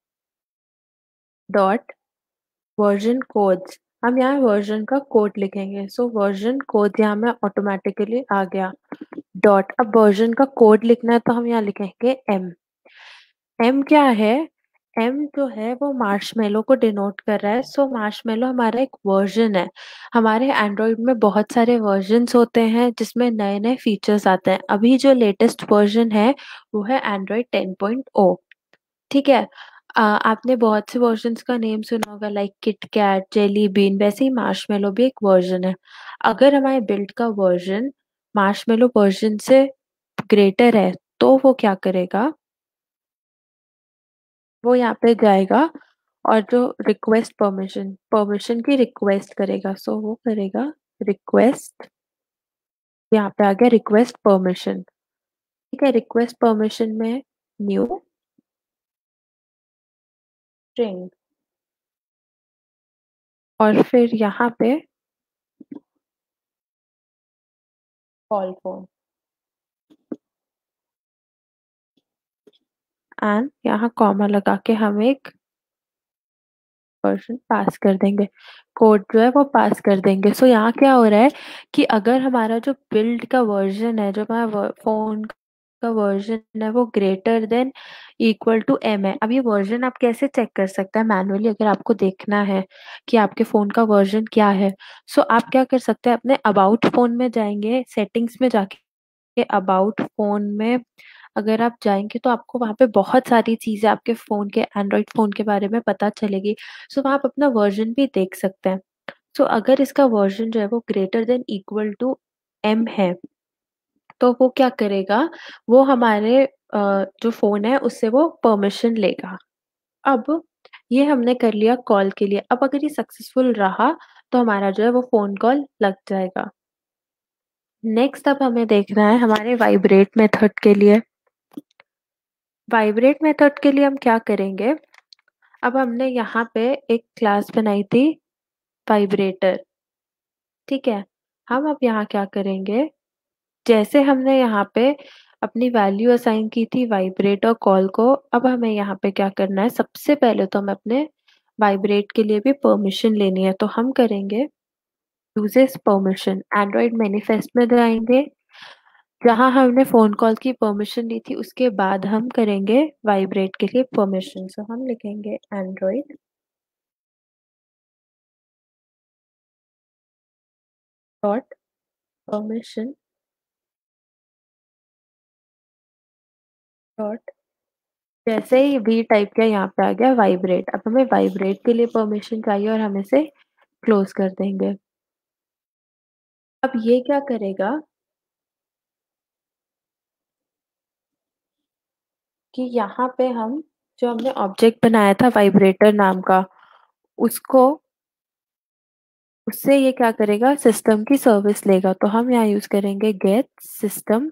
डॉट वर्जन कोड्स। हम यहाँ वर्जन का कोड लिखेंगे। सो वर्जन कोड यहाँ में ऑटोमेटिकली आ गया। डॉट, अब वर्जन का कोड लिखना है तो हम यहाँ लिखेंगे एम। एम क्या है, एम जो है वो मार्शमेलो को डिनोट कर रहा है। सो मार्शमेलो हमारा एक वर्जन है। हमारे एंड्रॉइड में बहुत सारे वर्जन्स होते हैं जिसमें नए नए फीचर्स आते हैं। अभी जो लेटेस्ट वर्जन है वो है एंड्रॉइड टेन पॉइंट ओ। ठीक है। आ, आपने बहुत से वर्जन्स का नेम सुना होगा लाइक किटकैट, जेली बीन, वैसे ही मार्शमेलो भी एक वर्जन है। अगर हमारे बिल्ड का वर्जन मार्शमेलो वर्जन से ग्रेटर है तो वो क्या करेगा, वो यहाँ पे जाएगा और जो रिक्वेस्ट परमिशन परमिशन की रिक्वेस्ट करेगा। सो वो करेगा रिक्वेस्ट, यहाँ पे आ गया रिक्वेस्ट परमिशन। ठीक है, रिक्वेस्ट परमिशन में न्यू स्ट्रिंग और फिर यहाँ पे कॉल फोन एंड यहाँ कॉमा लगा के हम एक वर्जन पास कर देंगे, कोड जो है वो पास कर देंगे। सो यहाँ क्या हो रहा है कि अगर हमारा जो बिल्ड का वर्जन है, जो हमारा फोन का वर्जन है वो greater than equal to M है। अब ये वर्जन आप कैसे चेक कर सकते हैं मैनुअली, अगर आपको देखना है कि आपके फोन का वर्जन क्या है। सो आप क्या कर सकते हैं, अपने अबाउट फोन में जाएंगे, सेटिंग्स में जाके अबाउट फोन में अगर आप जाएंगे तो आपको वहां पे बहुत सारी चीजें आपके फोन के, एंड्रॉइड फोन के बारे में पता चलेगी। सो वहां आप अपना वर्जन भी देख सकते हैं। सो अगर इसका वर्जन जो है वो greater than equal to M है तो वो क्या करेगा, वो हमारे अ, जो फ़ोन है उससे वो परमिशन लेगा। अब ये हमने कर लिया कॉल के लिए, अब अगर ये सक्सेसफुल रहा तो हमारा जो है वो फ़ोन कॉल लग जाएगा। नेक्स्ट अब हमें देखना है हमारे वाइब्रेट मेथड के लिए। वाइब्रेट मेथड के लिए हम क्या करेंगे, अब हमने यहाँ पे एक क्लास बनाई थी वाइब्रेटर, ठीक है? हम अब यहाँ क्या करेंगे, जैसे हमने यहाँ पे अपनी वैल्यू असाइन की थी वाइब्रेट और कॉल को, अब हमें यहाँ पे क्या करना है, सबसे पहले तो हमें अपने वाइब्रेट के लिए भी परमिशन लेनी है, तो हम करेंगे यूजेस परमिशन, एंड्रॉइड मैनिफेस्ट में जाएंगे, जहाँ हमने फ़ोन कॉल की परमिशन ली थी उसके बाद हम करेंगे वाइब्रेट के लिए परमिशन। सो हम लिखेंगे एंड्रॉइड डॉट परमिशन डॉट, जैसे ही वी टाइप किया यहाँ पे आ गया वाइब्रेट। अब हमें वाइब्रेट के लिए परमिशन चाहिए और हम इसे क्लोज कर देंगे। अब ये क्या करेगा कि यहाँ पे हम जो हमने ऑब्जेक्ट बनाया था वाइब्रेटर नाम का, उसको उससे ये क्या करेगा, सिस्टम की सर्विस लेगा। तो हम यहाँ यूज करेंगे गेट सिस्टम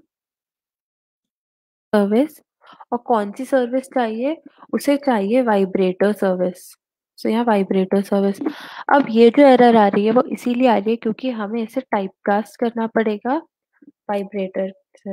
सर्विस, और कौन सी सर्विस चाहिए, उसे चाहिए वाइब्रेटर सर्विस। सो यहाँ वाइब्रेटर सर्विस। अब ये जो एरर आ रही है वो इसीलिए आ रही है क्योंकि हमें इसे टाइपकास्ट करना पड़ेगा वाइब्रेटर से।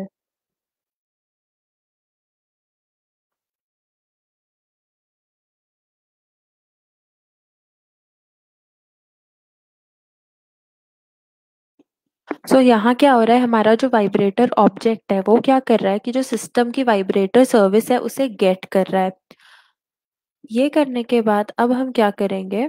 सो so, यहाँ क्या हो रहा है, हमारा जो वाइब्रेटर ऑब्जेक्ट है वो क्या कर रहा है कि जो सिस्टम की वाइब्रेटर सर्विस है उसे गेट कर रहा है। ये करने के बाद अब हम क्या करेंगे,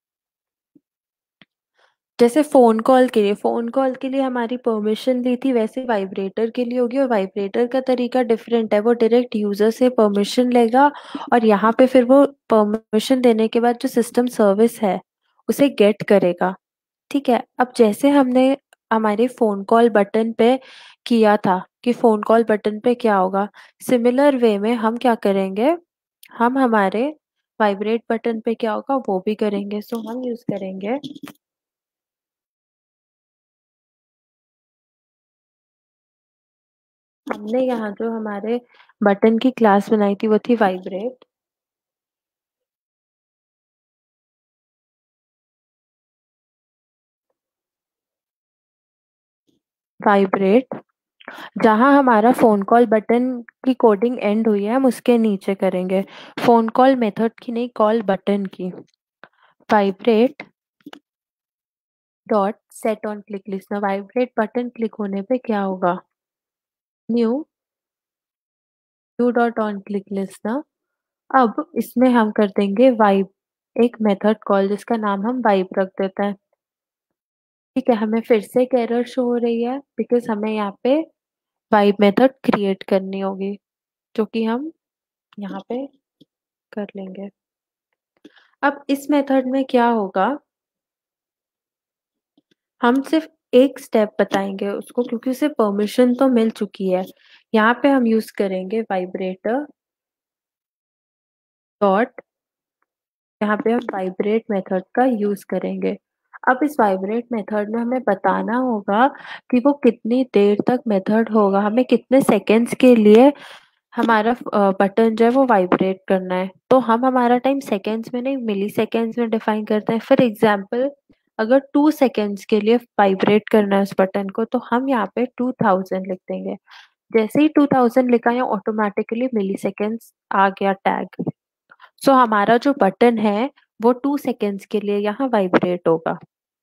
जैसे फोन कॉल के लिए फोन कॉल के लिए हमारी परमिशन ली थी, वैसे वाइब्रेटर के लिए होगी, और वाइब्रेटर का तरीका डिफरेंट है, वो डायरेक्ट यूजर से परमिशन लेगा और यहाँ पे फिर वो परमिशन देने के बाद जो सिस्टम सर्विस है उसे गेट करेगा। ठीक है, अब जैसे हमने हमारे फोन कॉल बटन पे किया था कि फोन कॉल बटन पे क्या होगा, सिमिलर वे में हम क्या करेंगे, हम हमारे वाइब्रेट बटन पे क्या होगा वो भी करेंगे। सो हम यूज करेंगे, हमने यहाँ जो हमारे बटन की क्लास बनाई थी वो थी वाइब्रेट। वाइब्रेट, जहाँ हमारा फोन कॉल बटन की कोडिंग एंड हुई है हम उसके नीचे करेंगे, फोन कॉल मेथड की नहीं, कॉल बटन की। Vibrate dot set on click listener, vibrate button click होने पे क्या होगा, new new dot on click listener. अब इसमें हम कर देंगे वाइब, एक मेथड कॉल जिसका नाम हम वाइब रख देते हैं। ठीक है, हमें फिर से एक एरर शो हो रही है बिकॉज हमें यहाँ पे वाइब मेथड क्रिएट करनी होगी, जो कि हम यहाँ पे कर लेंगे। अब इस मेथड में क्या होगा, हम सिर्फ एक स्टेप बताएंगे उसको क्योंकि उसे परमिशन तो मिल चुकी है। यहाँ पे हम यूज करेंगे वाइब्रेटर डॉट, यहाँ पे हम वाइब्रेट मेथड का यूज करेंगे। अब इस वाइब्रेट मेथड में हमें बताना होगा कि वो कितनी देर तक मेथड होगा, हमें कितने सेकेंड्स के लिए हमारा बटन जो है वो वाइब्रेट करना है। तो हम हमारा टाइम सेकेंड्स में नहीं मिली सेकेंड्स में डिफाइन करते हैं। फॉर एग्जाम्पल, अगर टू सेकेंड्स के लिए वाइब्रेट करना है उस बटन को तो हम यहाँ पे टू थाउजेंड लिख देंगे। जैसे ही टू थाउजेंड लिखा या ऑटोमेटिकली मिली सेकेंड्स आ गया टैग। सो so, हमारा जो बटन है वो टू सेकेंड्स के लिए यहाँ वाइब्रेट होगा।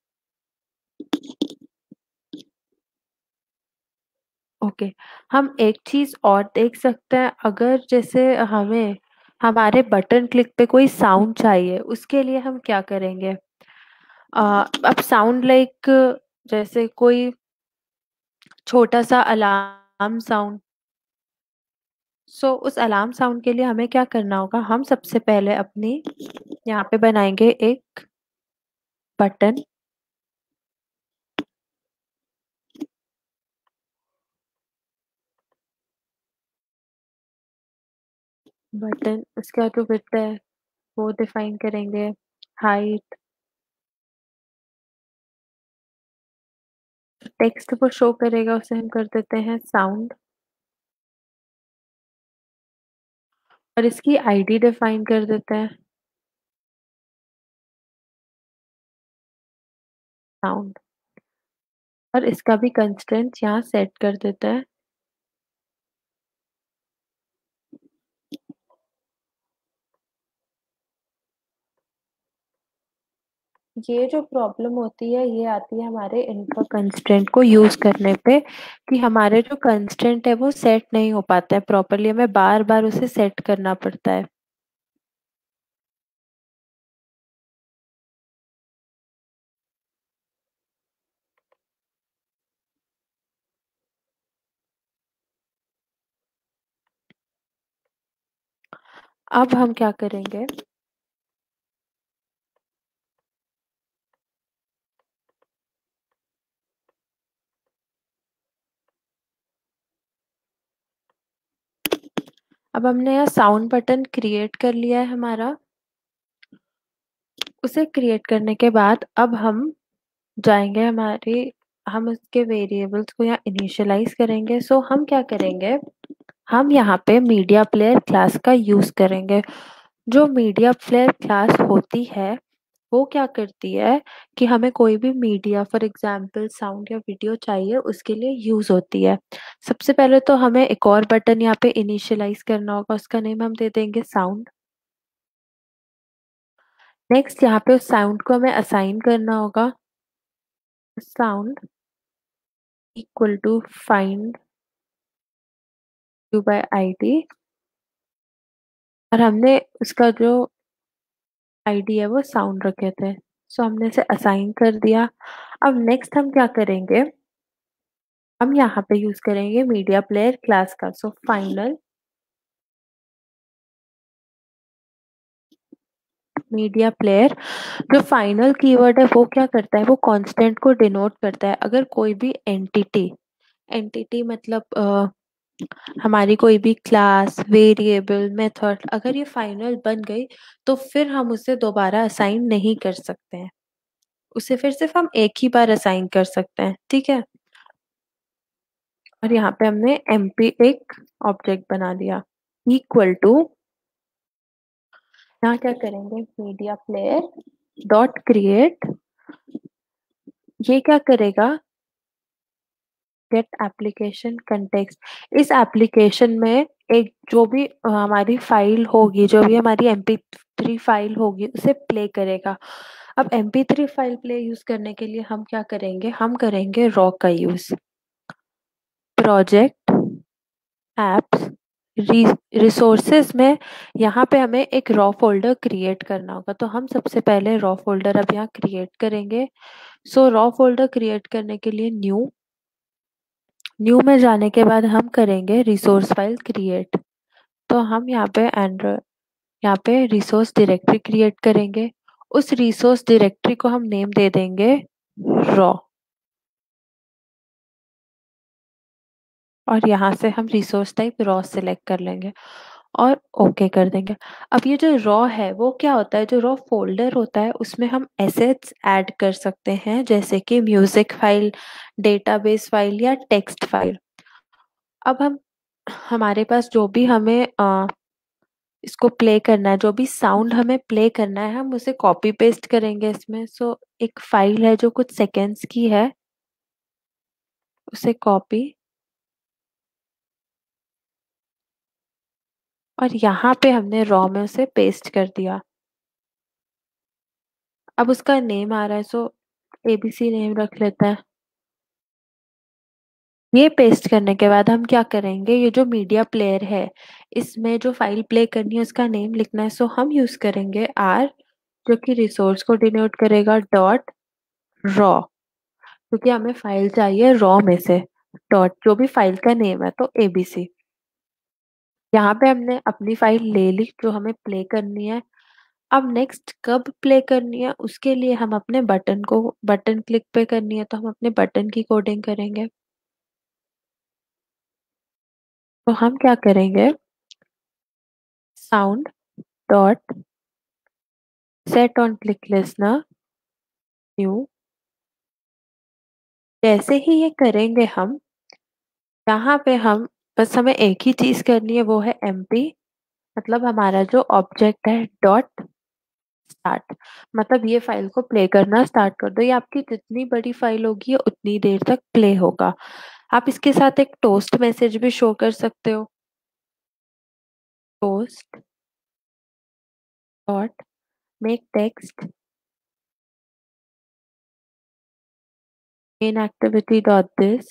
Okay okay. हम एक चीज और देख सकते हैं, अगर जैसे हमें हमारे बटन क्लिक पे कोई साउंड चाहिए उसके लिए हम क्या करेंगे, आ, अब साउंड लाइक जैसे कोई छोटा सा अलार्म साउंड। सो उस अलार्म साउंड के लिए हमें क्या करना होगा, हम सबसे पहले अपनी यहाँ पे बनाएंगे एक बटन, बटन उसका जो विड्थ है वो डिफाइन करेंगे, हाइट, टेक्स्ट वो शो करेगा उसे हम कर देते हैं साउंड, और इसकी आईडी डिफाइन कर देते हैं साउंड, और इसका भी कंस्ट्रेंट यहाँ सेट कर देते हैं। ये जो प्रॉब्लम होती है ये आती है हमारे इनपुट कंस्ट्रेंट को यूज करने पे, कि हमारे जो कंस्ट्रेंट है वो सेट नहीं हो पाता है प्रॉपरली, हमें बार बार उसे सेट करना पड़ता है। अब हम क्या करेंगे, अब हमने यहाँ साउंड बटन क्रिएट कर लिया है हमारा। उसे क्रिएट करने के बाद अब हम जाएंगे हमारे, हम उसके वेरिएबल्स को यहाँ इनिशियलाइज करेंगे। सो हम क्या करेंगे, हम यहाँ पे मीडिया प्लेयर क्लास का यूज करेंगे। जो मीडिया प्लेयर क्लास होती है वो क्या करती है कि हमें कोई भी मीडिया फॉर एग्जांपल साउंड या वीडियो चाहिए उसके लिए यूज होती है। सबसे पहले तो हमें एक और बटन यहाँ पे इनिशियलाइज करना होगा, उसका नेम हम दे देंगे साउंड। नेक्स्ट यहाँ पे उस साउंड को हमें असाइन करना होगा, sound equal to find view by ID, और हमने उसका जो आईडी है वो साउंड रखे थे, सो हमने इसे असाइन कर दिया। अब नेक्स्ट हम क्या करेंगे, हम यहाँ पे यूज करेंगे मीडिया प्लेयर क्लास का। सो फाइनल मीडिया प्लेयर, जो फाइनल कीवर्ड है वो क्या करता है, वो कांस्टेंट को डिनोट करता है। अगर कोई भी एंटिटी, एंटिटी मतलब अ, हमारी कोई भी क्लास, वेरिएबल, मेथड अगर ये फाइनल बन गई तो फिर हम उसे दोबारा असाइन नहीं कर सकते हैं, उसे फिर सिर्फ हम एक ही बार असाइन कर सकते हैं, ठीक है। और यहाँ पे हमने एमपी एक ऑब्जेक्ट बना दिया इक्वल टू, यहाँ क्या करेंगे, मीडिया प्लेयर डॉट क्रिएट, ये क्या करेगा, गेट एप्लीकेशन कंटेक्स्ट। इस एप्लीकेशन में एक जो भी अ, हमारी फाइल होगी, जो भी हमारी एम पी थ्री फाइल होगी उसे प्ले करेगा। अब M P three file play use करने के लिए हम क्या करेंगे, हम करेंगे रॉ का यूज, प्रोजेक्ट एप्स रिसोर्सेज में यहाँ पे हमें एक रॉ फोल्डर क्रिएट करना होगा। तो हम सबसे पहले रॉ फोल्डर अब यहाँ क्रिएट करेंगे। सो रॉ फोल्डर क्रिएट करने के लिए न्यू, न्यू में जाने के बाद हम करेंगे रिसोर्स फाइल क्रिएट। तो हम यहाँ पे एंड्रॉइड, यहाँ पे रिसोर्स डायरेक्टरी क्रिएट करेंगे। उस रिसोर्स डायरेक्टरी को हम नेम दे देंगे रॉ, और यहाँ से हम रिसोर्स टाइप रॉ सिलेक्ट कर लेंगे और ओके कर देंगे। अब ये जो रॉ है वो क्या होता है, जो रॉ फोल्डर होता है उसमें हम एसेट्स ऐड कर सकते हैं, जैसे कि म्यूजिक फाइल, डेटाबेस फाइल या टेक्स्ट फाइल। अब हम, हमारे पास जो भी हमें अ, इसको प्ले करना है, जो भी साउंड हमें प्ले करना है हम उसे कॉपी पेस्ट करेंगे इसमें। सो एक फाइल है जो कुछ सेकेंड्स की है, उसे कॉपी, और यहाँ पे हमने रॉ में उसे पेस्ट कर दिया। अब उसका नेम आ रहा है, सो एबीसी नेम रख लेते हैं। ये पेस्ट करने के बाद हम क्या करेंगे, ये जो मीडिया प्लेयर है इसमें जो फाइल प्ले करनी है उसका नेम लिखना है। सो हम यूज करेंगे आर, जो कि रिसोर्स को डिनोट करेगा, डॉट रॉ, क्योंकि हमें फाइल चाहिए रॉ में से, डॉट जो भी फाइल का नेम है तो एबीसी। यहाँ पे हमने अपनी फाइल ले ली जो हमें प्ले करनी है। अब नेक्स्ट कब प्ले करनी है उसके लिए हम अपने बटन को, बटन क्लिक पे करनी है तो हम अपने बटन की कोडिंग करेंगे। तो हम क्या करेंगे, sound dot set on click listener new। जैसे ही ये करेंगे हम, यहाँ पे हम बस हमें एक ही चीज करनी है, वो है एम्प्टी, मतलब हमारा जो ऑब्जेक्ट है डॉट स्टार्ट, मतलब ये फाइल को प्ले करना स्टार्ट कर दो। ये आपकी जितनी बड़ी फाइल होगी ये उतनी देर तक प्ले होगा। आप इसके साथ एक टोस्ट मैसेज भी शो कर सकते हो, toast dot make text main activity dot this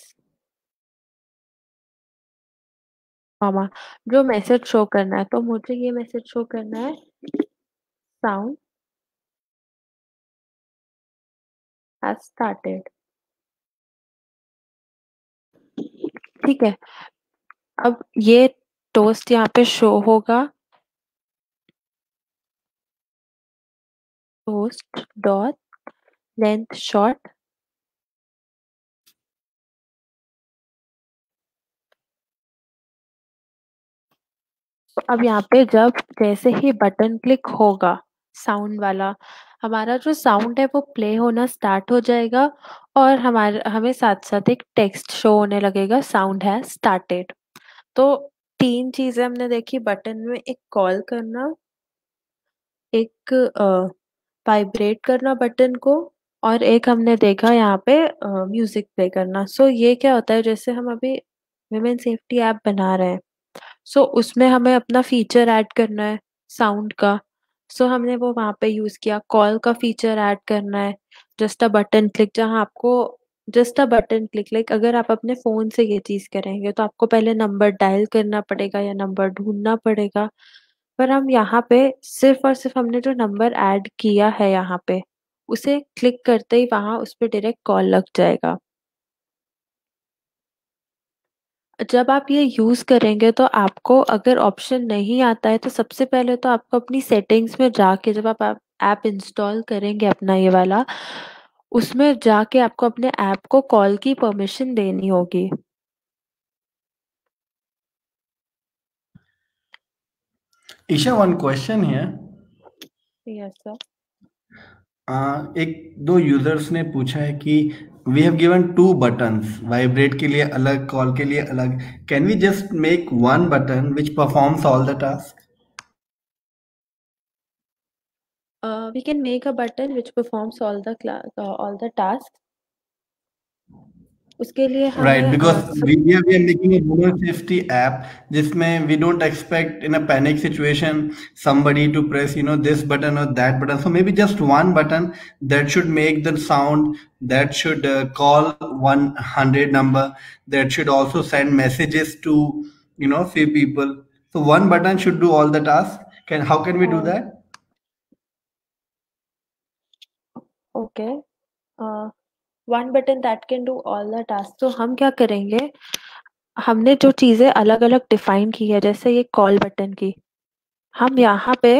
मामा। जो मैसेज शो करना है, तो मुझे ये मैसेज शो करना है साउंड हैज स्टार्टेड। ठीक है, अब ये टोस्ट यहाँ पे शो होगा, टोस्ट डॉट लेंथ शॉर्ट। तो अब यहाँ पे जब जैसे ही बटन क्लिक होगा साउंड वाला, हमारा जो साउंड है वो प्ले होना स्टार्ट हो जाएगा, और हमारे हमें साथ साथ एक टेक्स्ट शो होने लगेगा, साउंड है स्टार्टेड। तो तीन चीजें हमने देखी बटन में, एक कॉल करना, एक वाइब्रेट करना बटन को, और एक हमने देखा यहाँ पे म्यूजिक प्ले करना। सो ये क्या होता है, जैसे हम अभी विमेन सेफ्टी ऐप बना रहे हैं, सो उसमें हमें अपना फीचर ऐड करना है साउंड का। सो हमने वो वहां पे यूज किया। कॉल का फीचर ऐड करना है, जस्ट अ बटन क्लिक, जहां आपको just a button click, like अगर आप अपने फोन से ये चीज करेंगे तो आपको पहले नंबर डायल करना पड़ेगा या नंबर ढूंढना पड़ेगा, पर हम यहाँ पे सिर्फ और सिर्फ हमने जो नंबर ऐड किया है यहाँ पे, उसे क्लिक करते ही वहां उस पर डायरेक्ट कॉल लग जाएगा। जब आप ये यूज करेंगे तो आपको अगर ऑप्शन नहीं आता है, तो सबसे पहले तो आपको अपनी सेटिंग्स में जाके, जब आप ऐप इंस्टॉल करेंगे अपना ये वाला, उसमें जाके आपको अपने ऐप को कॉल की परमिशन देनी होगी। Isha, one question here. Yes sir. आ, एक दो यूजर्स ने पूछा है कि we have given two buttons, vibrate के लिए अलग, कॉल के लिए अलग। Can we just make one button which performs all the task? We can make a button which performs all the all the task. उसके लिए Right, हमें because uh, we, we are, we are making a woman safety app जिसमें we don't expect in a panic situation somebody to press, you know, this button or that button. So maybe just one button that should make the sound, that should uh, call one hundred number, that should also send messages to, you know, few people. So one button should do all the tasks. Can how can we do uh, that? Okay, one button that can do all the task. तो हम क्या करेंगे, हमने जो चीजें अलग अलग define की है, जैसे ये कॉल बटन की, हम यहाँ पे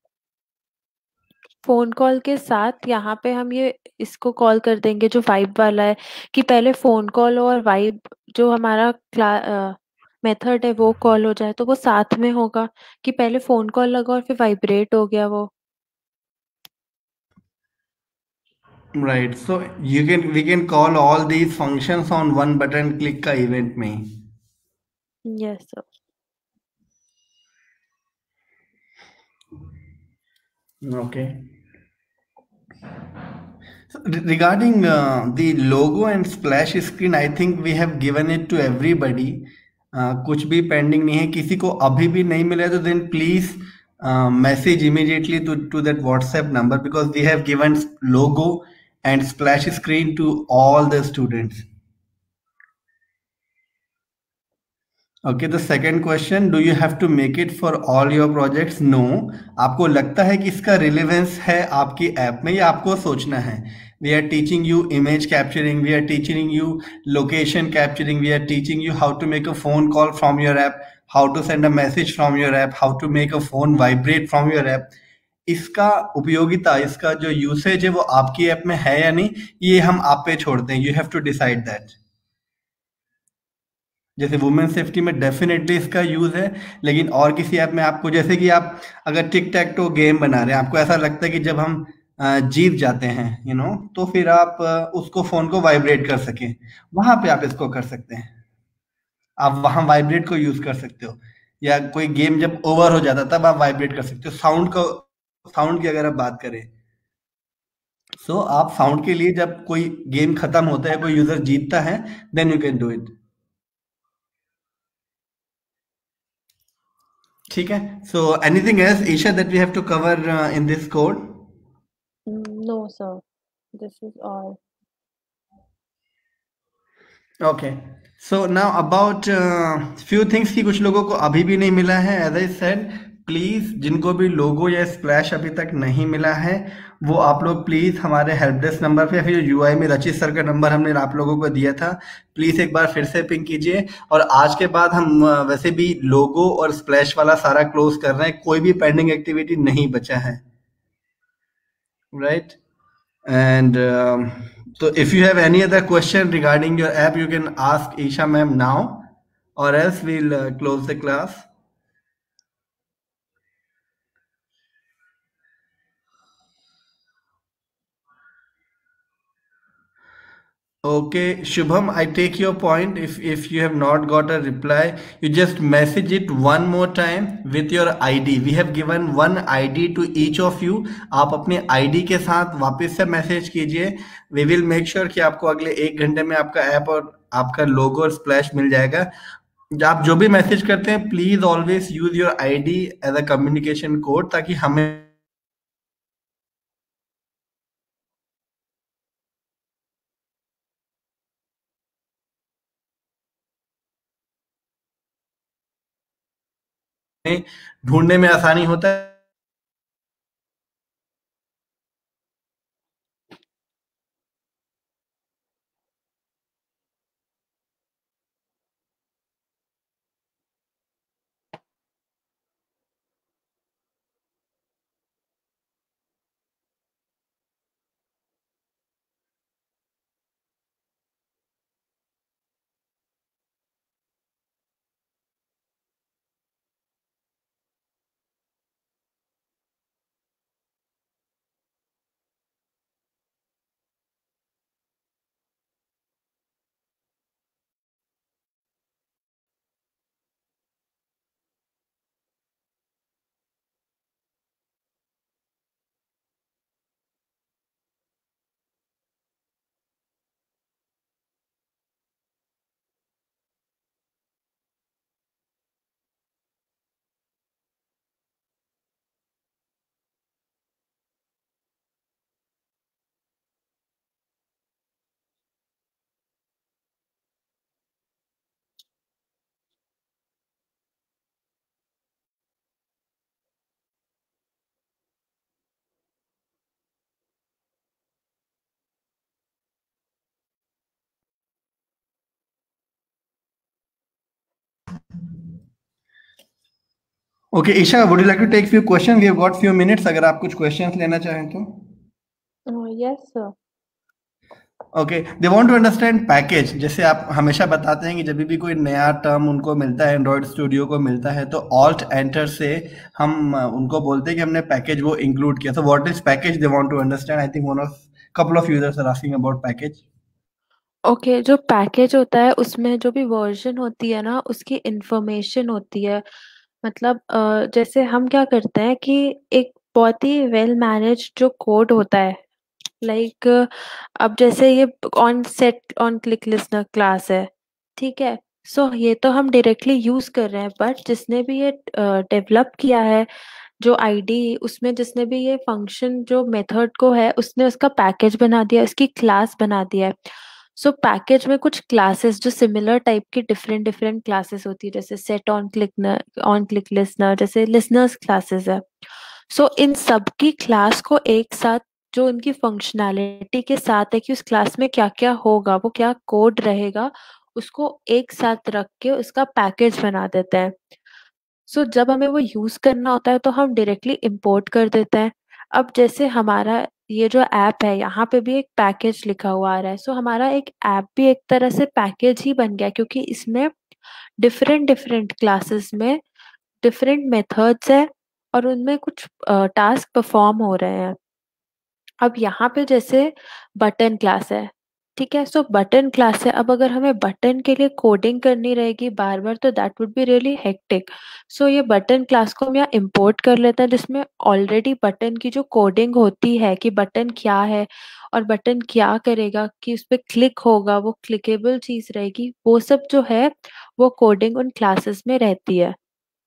फोन कॉल के साथ यहाँ पे हम ये इसको कॉल कर देंगे जो वाइब वाला है, कि पहले फोन कॉल और वाइब जो हमारा मेथड है वो कॉल हो जाए, तो वो साथ में होगा, कि पहले फोन कॉल लगा और फिर वाइब्रेट हो गया वो। Right. So you can we can call all these functions on one button click का event में. Yes sir. Okay. So re- regarding uh, the logo and splash screen, I think we have given it to everybody. Uh, कुछ भी pending नहीं है, किसी को अभी भी नहीं मिला तो then please uh, message immediately to to that WhatsApp number because we have given logo and splash screen to all the students. Okay, the second question, do you have to make it for all your projects? No. आपको लगता है कि इसका relevance है आपकी app में, या आपको सोचना है? We are teaching you image capturing, we are teaching you location capturing, we are teaching you how to make a phone call from your app, how to send a message from your app, how to make a phone vibrate from your app. इसका उपयोगिता, इसका जो usage है वो आपकी app में है या नहीं, ये हम आप पे छोड़ते हैं. You have to decide that. जैसे वुमेन सेफ्टी में डेफिनेटली इसका यूज़ है, लेकिन और किसी ऐप में आपको, जैसे कि आप अगर टिक टैक टो गेम बना रहे हैं, आपको ऐसा लगता है कि जब हम अ, जीत जाते हैं यू नो तो फिर आप अ, उसको फ़ोन को वाइब्रेट कर सकें, वहाँ पे आप इसको कर सकते हैं। आप वहाँ वाइब्रेट को यूज़ कर सकते हो, या कोई गेम जब ओवर हो जाता है तब आप वाइब्रेट कर सकते हो। साउंड को, साउंड की अगर आप बात करें, सो so, आप साउंड के लिए जब कोई गेम खत्म होता है, कोई यूज़र जीतता है, then you can do it. ठीक है, so anything else Isha that we have to cover in this code? No, sir. This is all. Okay, so now about few things की कुछ लोगों को अभी भी नहीं मिला है। एज आई सेड, प्लीज जिनको भी लोगो या स्प्लैश अभी तक नहीं मिला है, वो आप लोग प्लीज हमारे हेल्प डेस्क नंबर पे या फिर यूआई में रचित सर का नंबर हमने आप लोगों को दिया था, प्लीज एक बार फिर से पिंग कीजिए। और आज के बाद हम uh, वैसे भी लोगो और स्प्लैश वाला सारा क्लोज कर रहे हैं, कोई भी पेंडिंग एक्टिविटी नहीं बचा है, right? And um, so if you have any other question regarding your app, you can ask Isha ma'am now, or else we'll uh, close the class. Okay, Shubham, I take your point. If if you have not got a reply, you just message it one more time with your I D. We have given one I D to each of you. आप अपने I D के साथ वापस से message कीजिए। We will make sure कि आपको अगले एक घंटे में आपका ऐप और आपका लोगो और स्प्लैश मिल जाएगा। आप जो भी मैसेज करते हैं, please always use your I D as a communication code, ताकि हमें ढूंढने में आसानी होता है। Okay Isha, would you like to take few question? We have got few minutes, अगर आप कुछ क्वेश्चंस लेना चाहें तो। Uh, yes, sir. Okay, they want to understand package. जैसे आप हमेशा बताते हैं कि जब भी कोई नया टर्म उनको मिलता है, एंड्रॉयड स्टूडियो को मिलता है, तो ऑल्ट एंटर से हम अ, उनको बोलते हैं कि हमने पैकेज वो इंक्लूड किया। तो what is package, they want to understand. I think one of couple of users are asking about package. Okay okay, जो पैकेज होता है उसमें जो भी वर्जन होती है ना उसकी इंफॉर्मेशन होती है। मतलब अ, जैसे हम क्या करते हैं कि एक बहुत ही वेल मैनेज जो कोड होता है, लाइक अब जैसे ये on set on click listener class है, ठीक है। सो ये तो हम डायरेक्टली यूज कर रहे हैं, बट जिसने भी ये डेवलप किया है जो आईडी, उसमें जिसने भी ये फंक्शन जो मेथड को है उसने उसका पैकेज बना दिया, उसकी क्लास बना दिया है। सो so, पैकेज में कुछ क्लासेस जो सिमिलर टाइप की डिफरेंट डिफरेंट क्लासेस होती है, जैसे set on click on click listener, जैसे लिसनर्स क्लासेस है। सो so, इन सब की क्लास को एक साथ, जो उनकी फंक्शनैलिटी के साथ है कि उस क्लास में क्या क्या होगा, वो क्या कोड रहेगा, उसको एक साथ रख के उसका पैकेज बना देते हैं। सो so, जब हमें वो यूज करना होता है तो हम डायरेक्टली इंपोर्ट कर देते हैं। अब जैसे हमारा ये जो ऐप है यहाँ पे भी एक पैकेज लिखा हुआ आ रहा है, सो so, हमारा एक ऐप भी एक तरह से पैकेज ही बन गया, क्योंकि इसमें डिफरेंट डिफरेंट क्लासेस में डिफरेंट मेथड्स है और उनमें कुछ टास्क परफॉर्म हो रहे हैं। अब यहाँ पे जैसे बटन क्लास है, ठीक है, सो बटन क्लास है। अब अगर हमें बटन के लिए कोडिंग करनी रहेगी बार बार तो that would be really hectic. So ये बटन क्लास को हम यहाँ इम्पोर्ट कर लेते हैं जिसमें ऑलरेडी बटन की जो कोडिंग होती है कि बटन क्या है और बटन क्या करेगा, कि उस पर क्लिक होगा, वो क्लिकेबल चीज रहेगी, वो सब जो है वो कोडिंग उन क्लासेस में रहती है।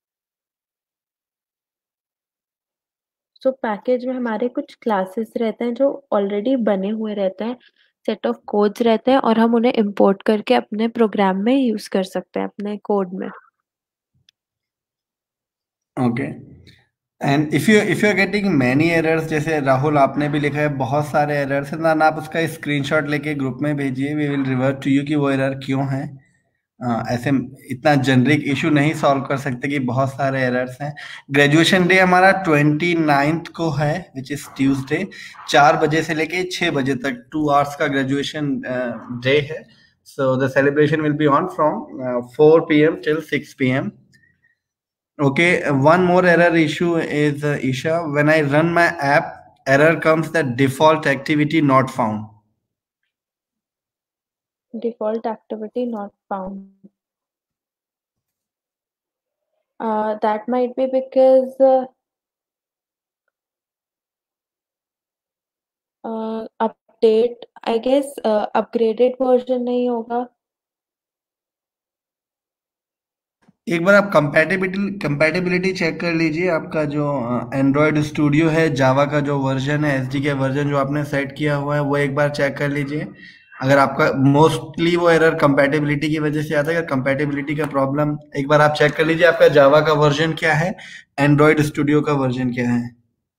सो पैकेज में हमारे कुछ क्लासेस रहते हैं जो ऑलरेडी बने हुए रहते हैं, सेट ऑफ कोड्स रहते हैं और हम उन्हें इंपोर्ट करके अपने प्रोग्राम में यूज कर सकते हैं अपने कोड में। Okay. And if you if you are getting many errors, जैसे राहुल आपने भी लिखा है बहुत सारे एरर्स हैं, ना आप उसका स्क्रीनशॉट लेके ग्रुप में भेजिए, we will revert to you कि वो एरर क्यों है। अ, ऐसे इतना जनरिक इशू नहीं सॉल्व कर सकते कि बहुत सारे एरर्स हैं। ग्रेजुएशन डे हमारा ट्वेंटी नाइन्थ को है, विच इज ट्यूसडे। चार बजे से लेके छः बजे तक टू आवर्स का ग्रेजुएशन डे है। So the celebration will be on from four P M till six P M. Okay, uh, one more error issue is, uh, Isha, when I run my app, error comes that default activity not found. Default activity not found. Uh, that might be because uh, uh, update, I guess uh, upgraded version नहीं होगा। एक बार आप compatibility compatibility check कर लीजिए। आपका जो Android studio है, जावा का जो वर्जन है, एसडी के वर्जन जो आपने सेट किया हुआ है, वो एक बार चेक कर लीजिए। अगर आपका मोस्टली वो एरर कंपैटिबिलिटी की वजह से आता है, अगर कंपैटिबिलिटी का प्रॉब्लम, एक बार आप चेक कर लीजिए आपका जावा का वर्जन क्या है, एंड्रॉयड स्टूडियो का वर्जन क्या है।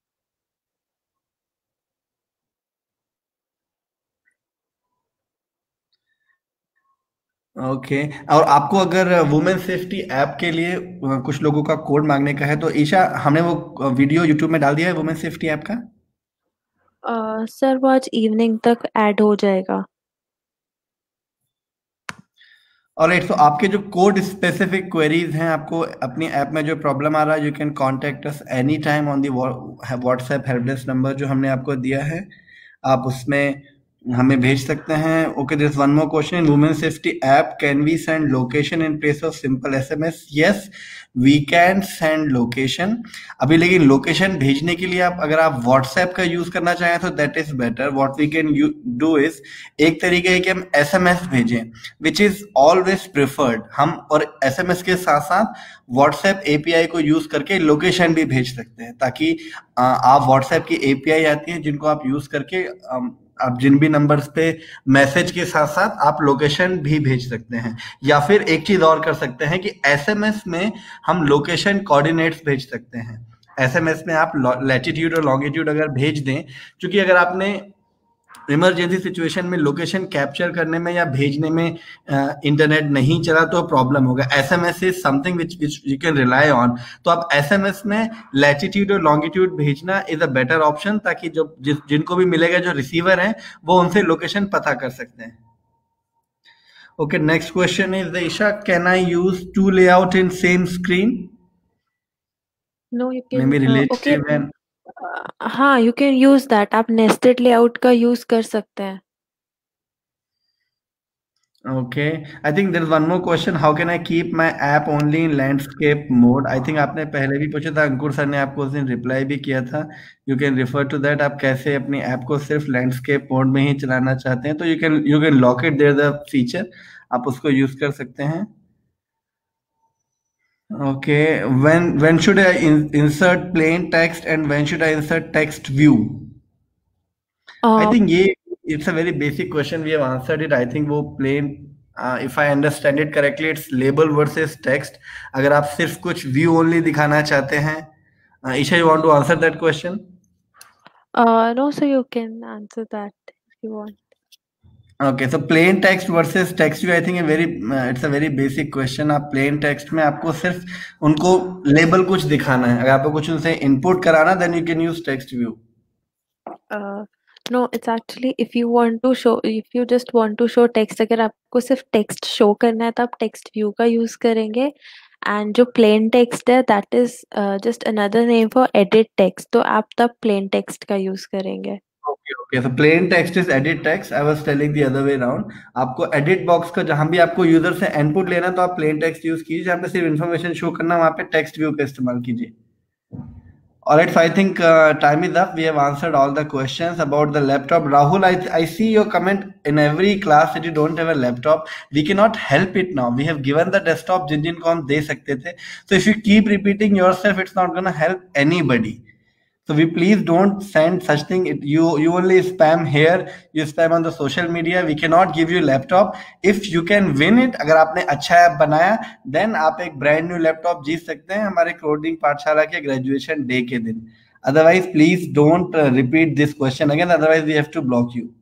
ओके। और आपको अगर वुमेन सेफ्टी ऐप के लिए अ, कुछ लोगों का कोड मांगने का है तो ईशा, हमने वो वीडियो यूट्यूब में डाल दिया है वुमेन सेफ्टी ऐप का। सर वो आज इवनिंग तक ऐड हो जाएगा। ऑलराइट, तो आपके जो कोड स्पेसिफिक क्वेरीज हैं, आपको अपनी ऐप में जो प्रॉब्लम आ रहा है, you can contact us any time on the WhatsApp help desk number जो हमने आपको दिया है। आप उसमें हमें भेज सकते हैं। Okay, there is one more question, women safety app, can we send location in place of simple SMS? Yes, we can send location. अभी लेकिन लोकेशन भेजने के लिए आप अगर आप व्हाट्सएप का यूज करना चाहें तो that is better. What we can do is, एक तरीका है कि हम एसएमएस भेजें, विच इज ऑलवेज प्रिफर्ड। हम और एसएमएस के साथ साथ व्हाट्सएप एपीआई को यूज करके लोकेशन भी भेज सकते हैं, ताकि आ, आप व्हाट्सएप की एपीआई आती है जिनको आप यूज करके अम, आप जिन भी नंबर्स पे मैसेज के साथ साथ आप लोकेशन भी भेज सकते हैं। या फिर एक चीज और कर सकते हैं कि एसएमएस में हम लोकेशन कोऑर्डिनेट्स भेज सकते हैं। एसएमएस में आप लैटिट्यूड और लॉन्गिट्यूड अगर भेज दें, क्योंकि अगर आपने इमरजेंसी सिचुएशन में लोकेशन कैप्चर करने में या भेजने में इंटरनेट uh, नहीं चला तो प्रॉब्लम होगा। SMS is something which which you can rely on. तो आप एसएमएस में लैटिट्यूड और लॉन्गिट्यूड भेजना इज अ बेटर ऑप्शन, ताकि जो जिस जिनको भी मिलेगा, जो रिसीवर हैं, वो उनसे लोकेशन पता कर सकते हैं। Okay, next question is Isha, can I use two layout in same screen? No you may can, be okay, relative and हाँ यू कैन यूज दैट। आप नेस्टेड लेआउट का यूज कर सकते हैं। Okay, I think there is one more question. How can I keep my app only in landscape mode? I think आपने पहले भी पूछा था, अंकुर सर ने आपको उस दिन रिप्लाई भी किया था। You can refer to that. आप कैसे अपनी ऐप को सिर्फ लैंडस्केप मोड में ही चलाना चाहते हैं, तो you can you can lock it there the feature, आप उसको यूज कर सकते हैं। Okay, when when should I in, insert plain text and when should I insert text view? I uh, think ये it's a very basic question. We have answered it. I think वो plain, uh, if I understand it correctly, it's label versus text. अगर आप सिर्फ कुछ view only दिखाना चाहते हैं, uh, Isha, you want to answer that question? uh, no, so you can answer that if you want. Okay, so plain text versus text view, I think a very uh, it's a very basic question. आप plain text में आपको सिर्फ उनको label कुछ दिखाना है, अगर आपको कुछ उनसे input कराना, then you can use text view. Uh, no it's actually if you want to show if you just want to show text, अगर आपको सिर्फ टेक्स्ट शो करना है तो आप टेक्स्ट व्यू का यूज करेंगे, एंड जो प्लेन टेक्स्ट है that is just another name for edit text, तो आप तब प्लेन टेक्स्ट का यूज करेंगे। Okay okay, so plain text is edit text. I was telling the other way around. आपको edit box का जहां भी आपको यूजर से इनपुट लेना तो आप plain text यूज कीजिए, जहां पे सिर्फ इन्फॉर्मेशन शो करना वहां पे टेक्स्ट व्यू का इस्तेमाल कीजिए। Alright, so I think uh, time is up. We have answered all the questions about the laptop. Rahul, I, I see your comment in every class that you don't have a laptop. We cannot help it now. We have given the desktop जिन जिनको हम दे सकते थे. So if you keep repeating yourself, it's not going to help anybody. So we please don't send such thing. It, you you only spam here, you spam on the social media. We cannot give you laptop. If you can win it, अगर आपने अच्छा app बनाया, then आप एक brand new laptop जीत सकते हैं हमारे coding पाठशाला के ग्रेजुएशन डे के दिन। Otherwise, please don't uh, repeat this question again. Otherwise, we have to block you.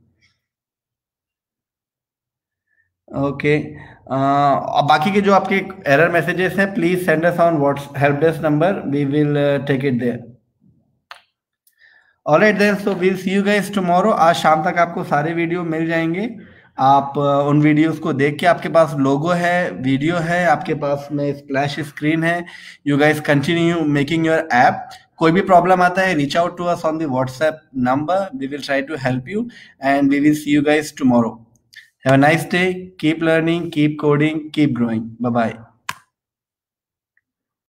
Okay okay. uh, बाकी के जो आपके एरर मैसेजेस हैं, please send us on whats help desk number, we will take it there. Alright then, so we'll see you guys tomorrow. आज शाम तक आपको सारे वीडियो मिल जाएंगे। आप uh, उन वीडियोस को देख के, आपके पास लोगो है, वीडियो है, आपके पास में स्प्लैश स्क्रीन है, you guys continue making your app. कोई भी प्रॉब्लम आता है, reach out to us on the WhatsApp number, we will try to help you and we will see you guys tomorrow. Have a nice day, keep learning, keep coding, keep growing, bye bye.